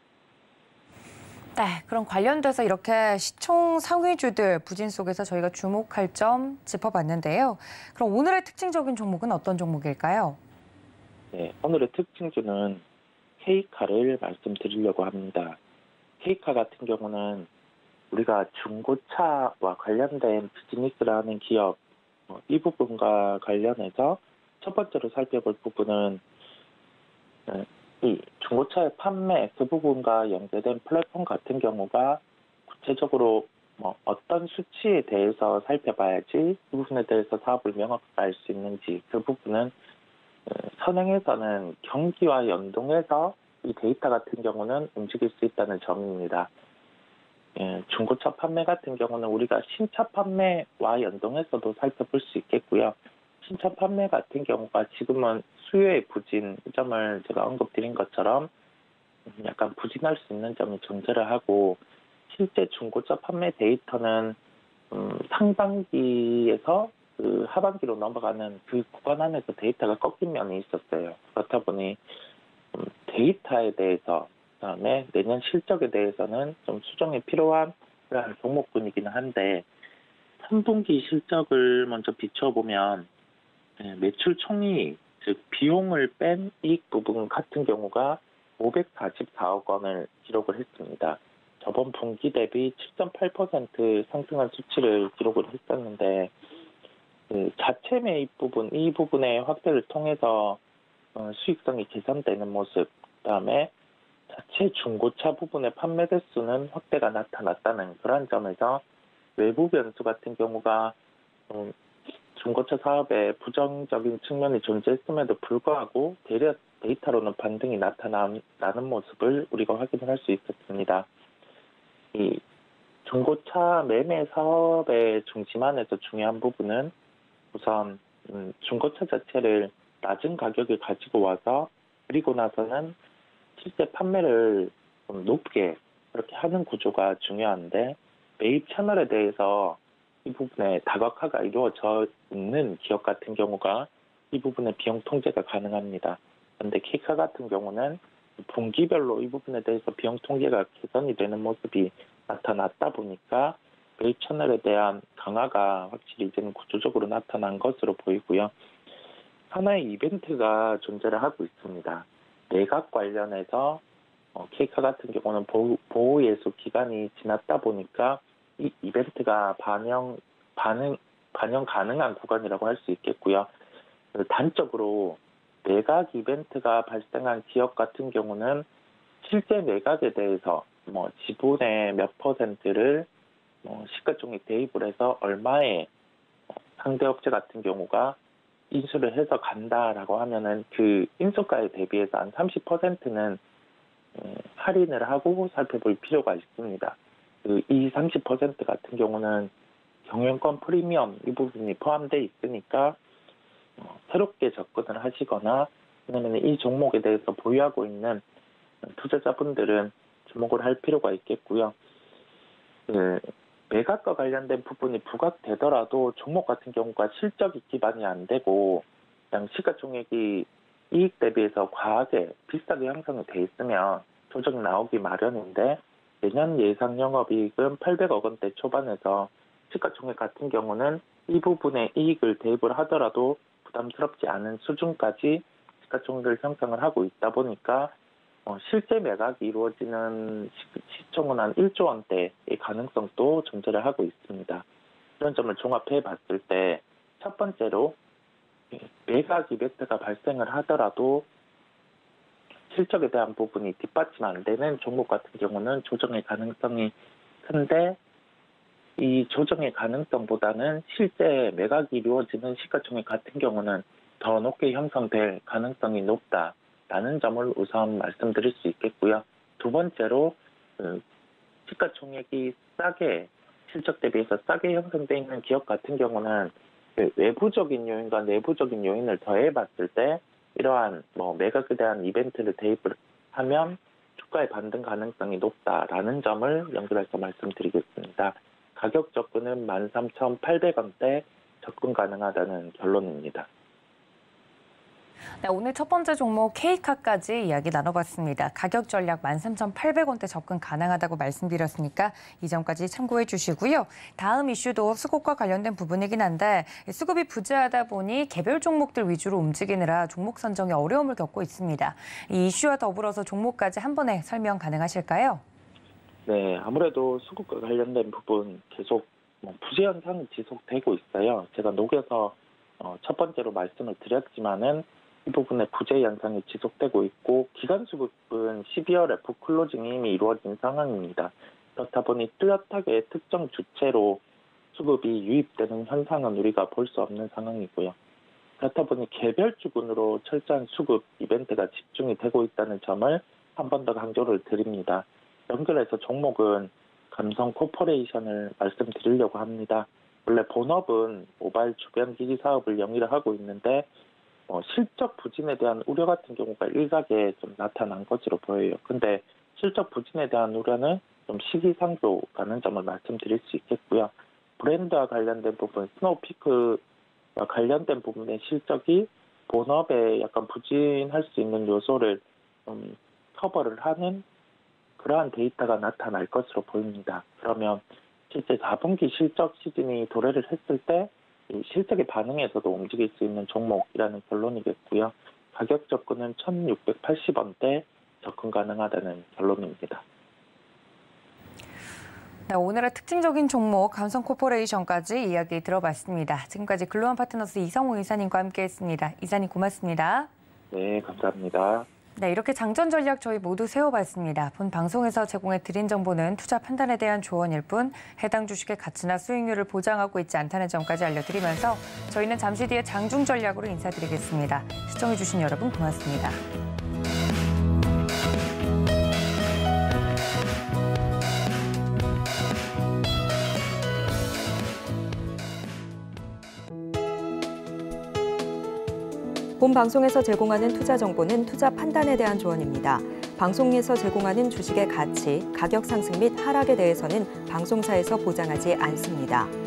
B: 네, 그럼 관련돼서 이렇게 시총 상위주들 부진 속에서 저희가 주목할 점 짚어봤는데요. 그럼 오늘의 특징적인 종목은 어떤 종목일까요?
F: 네, 오늘의 특징주는 K카를 말씀드리려고 합니다. K카 같은 경우는 우리가 중고차와 관련된 비즈니스를 하는 기업, 이 부분과 관련해서 첫 번째로 살펴볼 부분은 이 중고차의 판매 그 부분과 연계된 플랫폼 같은 경우가 구체적으로 뭐 어떤 수치에 대해서 살펴봐야지 그 부분에 대해서 사업을 명확하게 알 수 있는지, 그 부분은 선행에서는 경기와 연동해서 이 데이터 같은 경우는 움직일 수 있다는 점입니다. 예, 중고차 판매 같은 경우는 우리가 신차 판매와 연동해서도 살펴볼 수 있겠고요. 신차 판매 같은 경우가 지금은 수요의 부진, 이 점을 제가 언급드린 것처럼 약간 부진할 수 있는 점이 존재를 하고, 실제 중고차 판매 데이터는 음, 상반기에서 그 하반기로 넘어가는 그 구간 안에서 데이터가 꺾인 면이 있었어요. 그렇다 보니 음, 데이터에 대해서, 그다음에 내년 실적에 대해서는 좀 수정이 필요한 그런 종목군이기는 한데, 삼 분기 실적을 먼저 비춰보면 네, 매출 총이익, 즉 비용을 뺀 이익 부분 같은 경우가 오백사십사억 원을 기록을 했습니다. 저번 분기 대비 칠 점 팔 퍼센트 상승한 수치를 기록을 했었는데, 그 자체 매입 부분, 이 부분의 확대를 통해서 어, 수익성이 개선되는 모습, 그다음에 자체 중고차 부분의 판매 대수는 확대가 나타났다는 그런 점에서 외부 변수 같은 경우가 음, 중고차 사업에 부정적인 측면이 존재했음에도 불구하고 대략 데이터로는 반등이 나타나는 모습을 우리가 확인을 할 수 있었습니다. 이 중고차 매매 사업의 중심 안에서 중요한 부분은 우선 음, 중고차 자체를 낮은 가격에 가지고 와서 그리고 나서는 실제 판매를 좀 높게 그렇게 하는 구조가 중요한데, 매입 채널에 대해서 이 부분에 다각화가 이루어져 있는 기업 같은 경우가 이 부분의 비용 통제가 가능합니다. 그런데 K카 같은 경우는 분기별로 이 부분에 대해서 비용 통제가 개선이 되는 모습이 나타났다 보니까 매입 채널에 대한 강화가 확실히 이제는 구조적으로 나타난 것으로 보이고요. 하나의 이벤트가 존재를 하고 있습니다. 매각 관련해서 어, K카 같은 경우는 보호, 보호예수 기간이 지났다 보니까 이 이벤트가 반영, 반응, 반영 가능한 구간이라고 할 수 있겠고요. 단적으로 매각 이벤트가 발생한 기업 같은 경우는 실제 매각에 대해서 뭐 지분의 몇 퍼센트를 뭐 시가총액 대입을 해서 얼마에 상대 업체 같은 경우가 인수를 해서 간다라고 하면은 그 인수가에 대비해서 한 삼십 퍼센트는 할인을 하고 살펴볼 필요가 있습니다. 그 이 삼십 퍼센트 같은 경우는 경영권 프리미엄 이 부분이 포함되어 있으니까 어, 새롭게 접근을 하시거나, 왜냐하면 이 종목에 대해서 보유하고 있는 투자자분들은 주목을 할 필요가 있겠고요. 그 매각과 관련된 부분이 부각되더라도 종목 같은 경우가 실적이 기반이 안 되고 그냥 시가총액이 이익 대비해서 과하게 비싸게 형성이 돼 있으면 조정이 나오기 마련인데, 내년 예상 영업이익은 팔백억 원대 초반에서 시가총액 같은 경우는 이 부분의 이익을 대입을 하더라도 부담스럽지 않은 수준까지 시가총액을 형성을 하고 있다 보니까 어, 실제 매각이 이루어지는 시총은 한 일조 원대의 가능성도 존재를 하고 있습니다. 이런 점을 종합해 봤을 때 첫 번째로 매각 이벤트가 발생을 하더라도 실적에 대한 부분이 뒷받침 안 되는 종목 같은 경우는 조정의 가능성이 큰데, 이 조정의 가능성보다는 실제 매각이 이루어지는 시가총액 같은 경우는 더 높게 형성될 가능성이 높다라는 점을 우선 말씀드릴 수 있겠고요. 두 번째로 시가총액이 싸게, 실적 대비해서 싸게 형성되어 있는 기업 같은 경우는 외부적인 요인과 내부적인 요인을 더해봤을 때 이러한 뭐 매각에 대한 이벤트를 대입을 하면 주가의 반등 가능성이 높다라는 점을 연결해서 말씀드리겠습니다. 가격 접근은 만 삼천팔백 원대 접근 가능하다는 결론입니다.
B: 네, 오늘 첫 번째 종목 K카까지 이야기 나눠봤습니다. 가격 전략 만 삼천팔백 원대 접근 가능하다고 말씀드렸으니까 이 점까지 참고해 주시고요. 다음 이슈도 수급과 관련된 부분이긴 한데, 수급이 부재하다 보니 개별 종목들 위주로 움직이느라 종목 선정에 어려움을 겪고 있습니다. 이 이슈와 더불어서 종목까지 한 번에 설명 가능하실까요?
F: 네, 아무래도 수급과 관련된 부분 계속 뭐 부재 현상이 지속되고 있어요. 제가 녹여서 어, 첫 번째로 말씀을 드렸지만은 이 부분에 부재 현상이 지속되고 있고, 기간 수급은 십이월에 북클로징이 이미 이루어진 상황입니다. 그렇다 보니 뚜렷하게 특정 주체로 수급이 유입되는 현상은 우리가 볼 수 없는 상황이고요. 그렇다 보니 개별 주군으로 철저한 수급 이벤트가 집중이 되고 있다는 점을 한 번 더 강조를 드립니다. 연결해서 종목은 감성 코퍼레이션을 말씀드리려고 합니다. 원래 본업은 모바일 주변 기기 사업을 영위를 하고 있는데 어, 실적 부진에 대한 우려 같은 경우가 일각에 좀 나타난 것으로 보여요. 근데 실적 부진에 대한 우려는 좀 시기상조라는 점을 말씀드릴 수 있겠고요. 브랜드와 관련된 부분, 스노우피크와 관련된 부분의 실적이 본업에 약간 부진할 수 있는 요소를 좀 커버를 하는 그러한 데이터가 나타날 것으로 보입니다. 그러면 실제 사 분기 실적 시즌이 도래를 했을 때 이 실적에 반응해서도 움직일 수 있는 종목이라는 결론이겠고요. 가격 접근은 천육백팔십 원대 접근 가능하다는 결론입니다.
B: 네, 오늘의 특징적인 종목 감성 코퍼레이션까지 이야기 들어봤습니다. 지금까지 글로벌 파트너스 이성호 이사님과 함께했습니다. 이사님 고맙습니다.
F: 네, 감사합니다.
B: 네, 이렇게 장전 전략 저희 모두 세워봤습니다. 본 방송에서 제공해드린 정보는 투자 판단에 대한 조언일 뿐 해당 주식의 가치나 수익률을 보장하고 있지 않다는 점까지 알려드리면서 저희는 잠시 뒤에 장중 전략으로 인사드리겠습니다. 시청해주신 여러분 고맙습니다.
A: 본 방송에서 제공하는 투자 정보는 투자 판단에 대한 조언입니다. 방송에서 제공하는 주식의 가치, 가격 상승 및 하락에 대해서는 방송사에서 보장하지 않습니다.